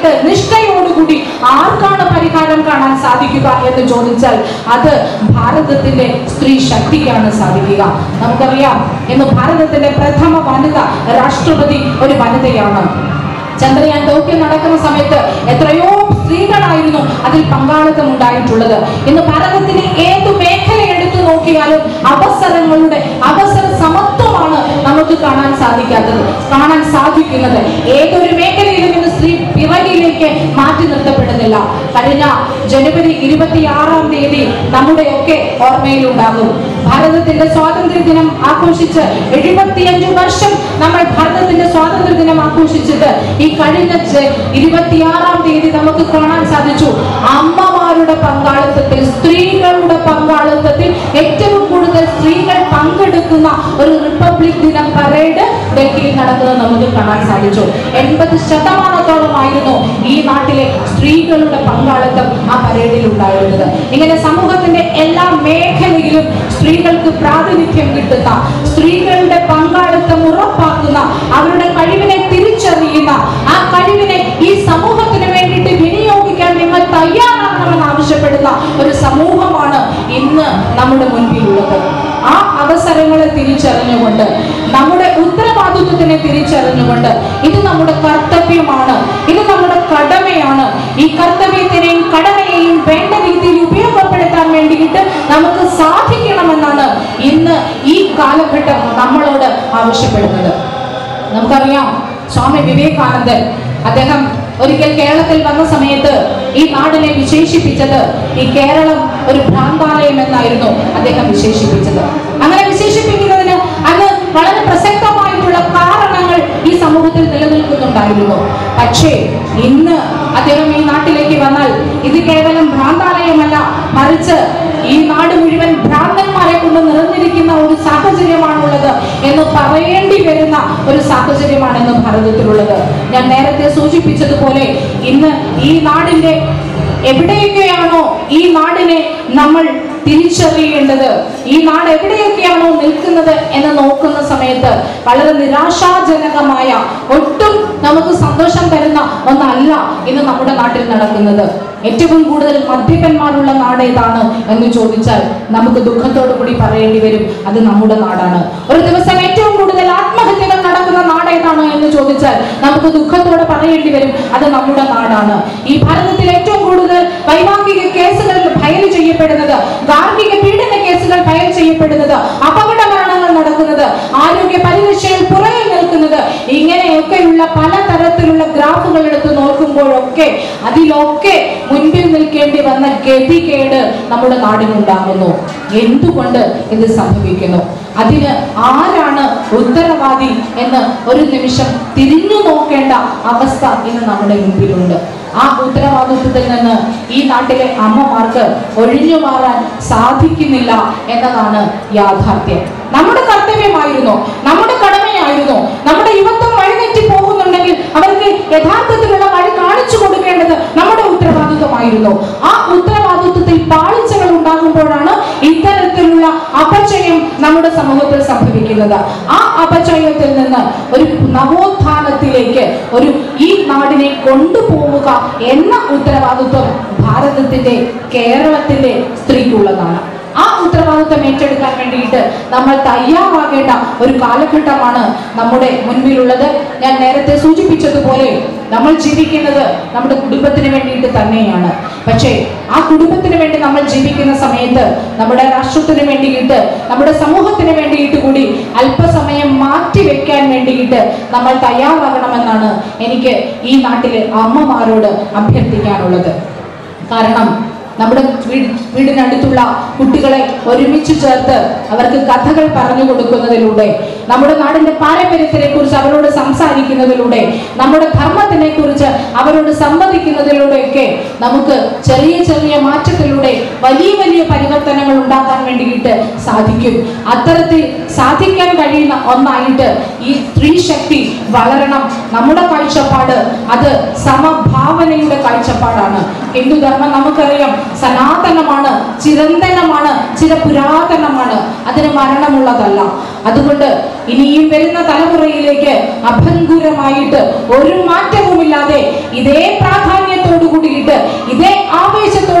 സാധിക്കുക എന്ന് ചോദിച്ചാൽ അത് ഭാരതത്തിന്റെ സ്ത്രീ ശക്തിക്കാണ് സാധിക്കുക. നമുക്കറിയാം, ഇന്ന് ഭാരതത്തിന്റെ പ്രഥമ വനിത രാഷ്ട്രപതി ഒരു വനിതയാണ്. ചന്ദ്രയാൻ ദൗത്യം നടക്കുന്ന സമയത്ത് എത്രയോ സ്ത്രീകളായിരുന്നു അതിൽ പങ്കാളിത്തം ഉണ്ടായിട്ടുള്ളത്. ഇന്ന് ഭാരതത്തിന് ഏത് മേഖല എടുത്തു നോക്കിയാലും അവസരങ്ങളുടെ അവസര സമത്വമാണ് നമുക്ക് കാണാൻ സാധിക്കാത്തത് കാണാൻ സാധിക്കുന്നത്. ഏതൊരു മേഖലയിലും ഇന്ന് സ്ത്രീ പിറകിലേക്ക് മാറ്റി നിർത്തപ്പെടുന്നില്ല. കഴിഞ്ഞ ജനുവരി ഇരുപത്തി ആറാം തീയതി നമ്മുടെയൊക്കെ ഓർമ്മയിലുണ്ടാകും. ഭാരതത്തിന്റെ സ്വാതന്ത്ര്യ ദിനം ആഘോഷിച്ച് എഴുപത്തിയഞ്ചു വർഷം നമ്മൾ ഭാരതത്തിന്റെ സ്വാതന്ത്ര്യ ദിനം ആഘോഷിച്ചിട്ട് ഈ കഴിഞ്ഞ ഇരുപത്തിയാറാം തീയതി നമുക്ക് കാണാൻ സാധിച്ചു, അമ്മമാരുടെ പങ്കാളിത്തത്തിൽ, സ്ത്രീകളുടെ പങ്കാളിത്തത്തിൽ ഏറ്റവും കൂടുതൽ സ്ത്രീകൾ പങ്കെടുക്കുന്ന ഒരു റിപ്പബ്ലിക് ദിന പരേഡ് ഡൽഹിയിൽ നടക്കുന്നത് നമുക്ക് കാണാൻ സാധിച്ചു. എൺപത് ശതമാനത്തോളമായിരുന്നു ഈ നാട്ടിലെ സ്ത്രീകളുടെ പങ്കാളിത്തം ആ പരേഡിൽ ഉണ്ടായിരുന്നത്. ഇങ്ങനെ സമൂഹത്തിന്റെ എല്ലാ മേഖലയിലും സ്ത്രീകൾക്ക് പ്രാതിനിധ്യം കിട്ടുന്ന, സ്ത്രീകളുടെ പങ്കാളിത്തം ഉറപ്പാക്കുന്ന, അവരുടെ കഴിവിനെ തിരിച്ചറിയുന്ന, ആ കഴിവിനെ ഈ സമൂഹത്തിന് വേണ്ടിയിട്ട് വിനിയോഗിക്കാൻ നിങ്ങൾ തയ്യാറാകണമെന്ന് ആവശ്യപ്പെടുന്ന ഒരു സമൂഹമാണ് ഇന്ന് നമ്മുടെ മുൻപിലുള്ളത്. ആ അവസരങ്ങളെ തിരിച്ചറിഞ്ഞുകൊണ്ട്, നമ്മുടെ ഉത്തരവാദിത്വത്തിനെ തിരിച്ചറിഞ്ഞുകൊണ്ട്, ഇത് നമ്മുടെ കർത്തവ്യമാണ്, ഇത് നമ്മുടെ കടമയാണ്. ഈ കർത്തവ്യത്തിനെയും കടമയെയും വേണ്ട രീതിയിൽ ഉപയോഗപ്പെടുത്താൻ വേണ്ടിയിട്ട് നമുക്ക് സാധിക്കണമെന്നാണ് ഇന്ന് ഈ കാലഘട്ടം നമ്മളോട് ആവശ്യപ്പെടുന്നത്. നമുക്കറിയാം, സ്വാമി വിവേകാനന്ദൻ അദ്ദേഹം ഒരിക്കൽ കേരളത്തിൽ വന്ന സമയത്ത് ഈ നാടിനെ വിശേഷിപ്പിച്ചത്, ഈ കേരളം ഒരു ഭ്രാന്താലയം എന്നായിരുന്നു അദ്ദേഹം വിശേഷിപ്പിച്ചത്. അങ്ങനെ വിശേഷിപ്പിക്കുന്നതിന് അത് വളരെ പ്രസക്തമായിട്ടുള്ള കാരണങ്ങൾ ഈ സമൂഹത്തിൽ നിലനിൽക്കുന്നുണ്ടായിരുന്നു. പക്ഷേ ഇന്ന് അദ്ദേഹം ഈ നാട്ടിലേക്ക് വന്നാൽ ഇത് കേവലം ഭ്രാന്താലയമല്ല, മറിച്ച് ഈ നാട് മുഴുവൻ ഭ്രാന്തന്മാരെ കൊണ്ട് നിറഞ്ഞിരിക്കുന്ന ഒരു സാഹചര്യമാണുള്ളത് എന്ന് പറയേണ്ടി വരുന്ന ഒരു സാഹചര്യമാണ് ഇന്ന് ഭാരതത്തിലുള്ളത്. ഞാൻ നേരത്തെ സൂചിപ്പിച്ചതുപോലെ ഇന്ന് ഈ നാടിന്റെ എവിടെയൊക്കെയാണോ ഈ നാടിനെ നമ്മൾ തിരിച്ചറിയേണ്ടത്, ഈ നാട് എവിടെയൊക്കെയാണോ നിൽക്കുന്നത് എന്ന് നോക്കുന്ന സമയത്ത് വളരെ നിരാശാജനകമായ, ഒട്ടും നമുക്ക് സന്തോഷം തരുന്ന ഒന്നല്ല ഇന്ന് നമ്മുടെ നാട്ടിൽ നടക്കുന്നത്. ഏറ്റവും കൂടുതൽ മദ്യപന്മാരുള്ള നാട് ഏതാണ് എന്ന് ചോദിച്ചാൽ നമുക്ക് ദുഃഖത്തോടു കൂടി പറയേണ്ടി വരും, അത് നമ്മുടെ നാടാണ്. ഒരു ദിവസം ഏറ്റവും കൂടുതൽ ആത്മഹത്യകൾ നടക്കുന്ന നാട് ഏതാണ് എന്ന് ചോദിച്ചാൽ നമുക്ക് ദുഃഖത്തോടെ പറയേണ്ടി വരും, അത് നമ്മുടെ നാടാണ്. ഈ ഭാരതത്തിൽ ഏറ്റവും കൂടുതൽ വൈവാഹിക കേസുകൾ ഫയൽ ചെയ്യപ്പെടുന്നത്, ഗാർഹിക പീഡന കേസുകൾ ഫയൽ ചെയ്യപ്പെടുന്നത്, അപകട മരണങ്ങൾ നടക്കുന്നത്, ആരോഗ്യ പരിരക്ഷയിൽ പുറകിൽ നിൽക്കുന്നത്, ഇങ്ങനെയൊക്കെയുള്ള പലതരത്തിലുള്ള ഗ്രാഫുകൾ എടുത്ത് നോക്കുമ്പോഴൊക്കെ അതിലൊക്കെ മുൻപിൽ നിൽക്കേണ്ടി വന്ന ഗതികേട് നമ്മുടെ നാടിനുണ്ടാകുന്നു. എന്തുകൊണ്ട് ഇത് സംഭവിക്കുന്നു? അതിന് ആരാണ് ഉത്തരവാദി എന്ന് ഒരു നിമിഷം തിരിഞ്ഞു നോക്കേണ്ട അവസ്ഥ ഇന്ന് നമ്മുടെ മുമ്പിലുണ്ട്. ആ ഉത്തരവാദിത്വത്തിൽ നിന്ന് ഈ നാട്ടിലെ അമ്മമാർക്ക് ഒഴിഞ്ഞു മാറാൻ സാധിക്കുന്നില്ല എന്നതാണ് യാഥാർത്ഥ്യം. നമ്മുടെ കർത്തവ്യമായിരുന്നു, നമ്മുടെ കടമയായിരുന്നു. നമ്മുടെ യുവത്വം വഴിതെറ്റി പോകുന്നുണ്ടെങ്കിൽ അവർക്ക് യഥാർത്ഥത്തിലുള്ള വഴി കാണിച്ചു കൊടുക്കേണ്ടത് നമ്മുടെ ഉത്തരവാദിത്വമായിരുന്നു. ആ ഉത്തരവാദിത്വത്തിൽ പാളിച്ചകൾ ഉണ്ടാകുമ്പോഴാണ് ഇത്തരത്തിലുള്ള അപചയം നമ്മുടെ സമൂഹത്തിൽ സംഭവിക്കുന്നത്. ആ അപചയത്തിൽ നിന്ന് ഒരു നവോത്ഥാനത്തിലേക്ക് ഒരു ഈ നാടിനെ കൊണ്ടുപോവുക എന്ന ഉത്തരവാദിത്വം ഭാരതത്തിന്റെ, കേരളത്തിന്റെ സ്ത്രീക്കുള്ളതാണ്. ആ ഉത്തരവാദിത്വം ഏറ്റെടുക്കാൻ വേണ്ടിയിട്ട് നമ്മൾ തയ്യാറാകേണ്ട ഒരു കാലഘട്ടമാണ് നമ്മുടെ മുൻപിലുള്ളത്. ഞാൻ നേരത്തെ സൂചിപ്പിച്ചതുപോലെ നമ്മൾ ജീവിക്കുന്നത് നമ്മുടെ കുടുംബത്തിന് വേണ്ടിയിട്ട് തന്നെയാണ്. പക്ഷേ ആ കുടുംബത്തിന് വേണ്ടി നമ്മൾ ജീവിക്കുന്ന സമയത്ത് നമ്മുടെ രാഷ്ട്രത്തിന് വേണ്ടിയിട്ട്, നമ്മുടെ സമൂഹത്തിന് വേണ്ടിയിട്ട് കൂടി അല്പസമയം മാറ്റി വെക്കാൻ വേണ്ടിയിട്ട് നമ്മൾ തയ്യാറാകണമെന്നാണ് എനിക്ക് ഈ നാട്ടിലെ അമ്മമാരോട് അഭ്യർത്ഥിക്കാനുള്ളത്. കാരണം നമ്മുടെ വീടിനടുത്തുള്ള കുട്ടികളെ ഒരുമിച്ച് ചേർത്ത് അവർക്ക് കഥകൾ പറഞ്ഞു കൊടുക്കുന്നതിലൂടെ, നമ്മുടെ നാടിന്റെ പാരമ്പര്യത്തിനെ കുറിച്ച് അവരോട് സംസാരിക്കുന്നതിലൂടെ, നമ്മുടെ ധർമ്മത്തിനെ കുറിച്ച് അവരോട് സംവദിക്കുന്നതിലൂടെയൊക്കെ നമുക്ക് ചെറിയ ചെറിയ മാറ്റത്തിലൂടെ വലിയ വലിയ പരിവർത്തനങ്ങൾ ഉണ്ടാക്കാൻ വേണ്ടിയിട്ട് സാധിക്കും. അത്തരത്തിൽ സാധിക്കാൻ കഴിയുന്ന ഒന്നായിട്ട് ഈ സ്ത്രീ ശക്തി വളരണം. നമ്മുടെ കാഴ്ചപ്പാട് അത് സമഭാവനയുടെ കാഴ്ചപ്പാടാണ്. ഹിന്ദുധർമ്മം നമുക്കറിയാം സനാതനമാണ്, ചിരന്തനമാണ്, ചിരപുരാതനമാണ്, അതിന് മരണമുള്ളതല്ല. അതുകൊണ്ട് ഇനിയും വരുന്ന തലമുറയിലേക്ക് അഭംഗുരമായിട്ട് ഒരു മാറ്റവുമില്ലാതെ ഇതേ പ്രാധാന്യത്തോടു കൂടിയിട്ട്, ഇതേ ആവേശത്തോടു കൂടിയിട്ട്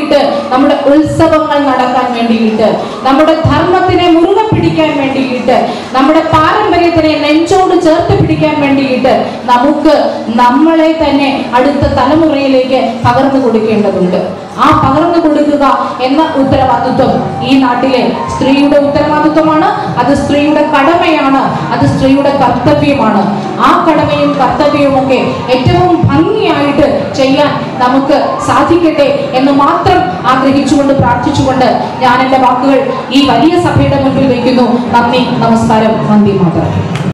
വേണ്ടിയിട്ട്, നമ്മുടെ ഉത്സവങ്ങൾ നടക്കാൻ വേണ്ടിയിട്ട്, നമ്മുടെ ധർമ്മത്തിനെ മുറുകെ പിടിക്കാൻ വേണ്ടിയിട്ട്, നമ്മുടെ പാരമ്പര്യത്തിനെ നെഞ്ചോട് ചേർത്ത് പിടിക്കാൻ വേണ്ടിയിട്ട് നമുക്ക് നമ്മളെ തന്നെ അടുത്ത തലമുറയിലേക്ക് പകർന്നു കൊടുക്കേണ്ടതുണ്ട്. ആ പകർന്നു കൊടുക്കുക എന്ന ഉത്തരവാദിത്വം ഈ നാട്ടിലെ സ്ത്രീയുടെ ഉത്തരവാദിത്വമാണ്. അത് സ്ത്രീയുടെ കടമയാണ്, അത് സ്ത്രീയുടെ കർത്തവ്യമാണ്. ആ കടമയും കർത്തവ്യവും ഒക്കെ ഏറ്റവും ഭംഗിയായിട്ട് ചെയ്യാൻ നമുക്ക് സാധിക്കട്ടെ എന്ന് മാത്രം ആഗ്രഹിച്ചുകൊണ്ട് പ്രാർത്ഥിച്ചുകൊണ്ട് ഞാൻ എൻ്റെ വാക്കുകൾ ഈ വലിയ സഭയുടെ മുൻപിൽ വയ്ക്കുന്നു. നന്ദി, നമസ്കാരം, വന്ദേ മാതരം.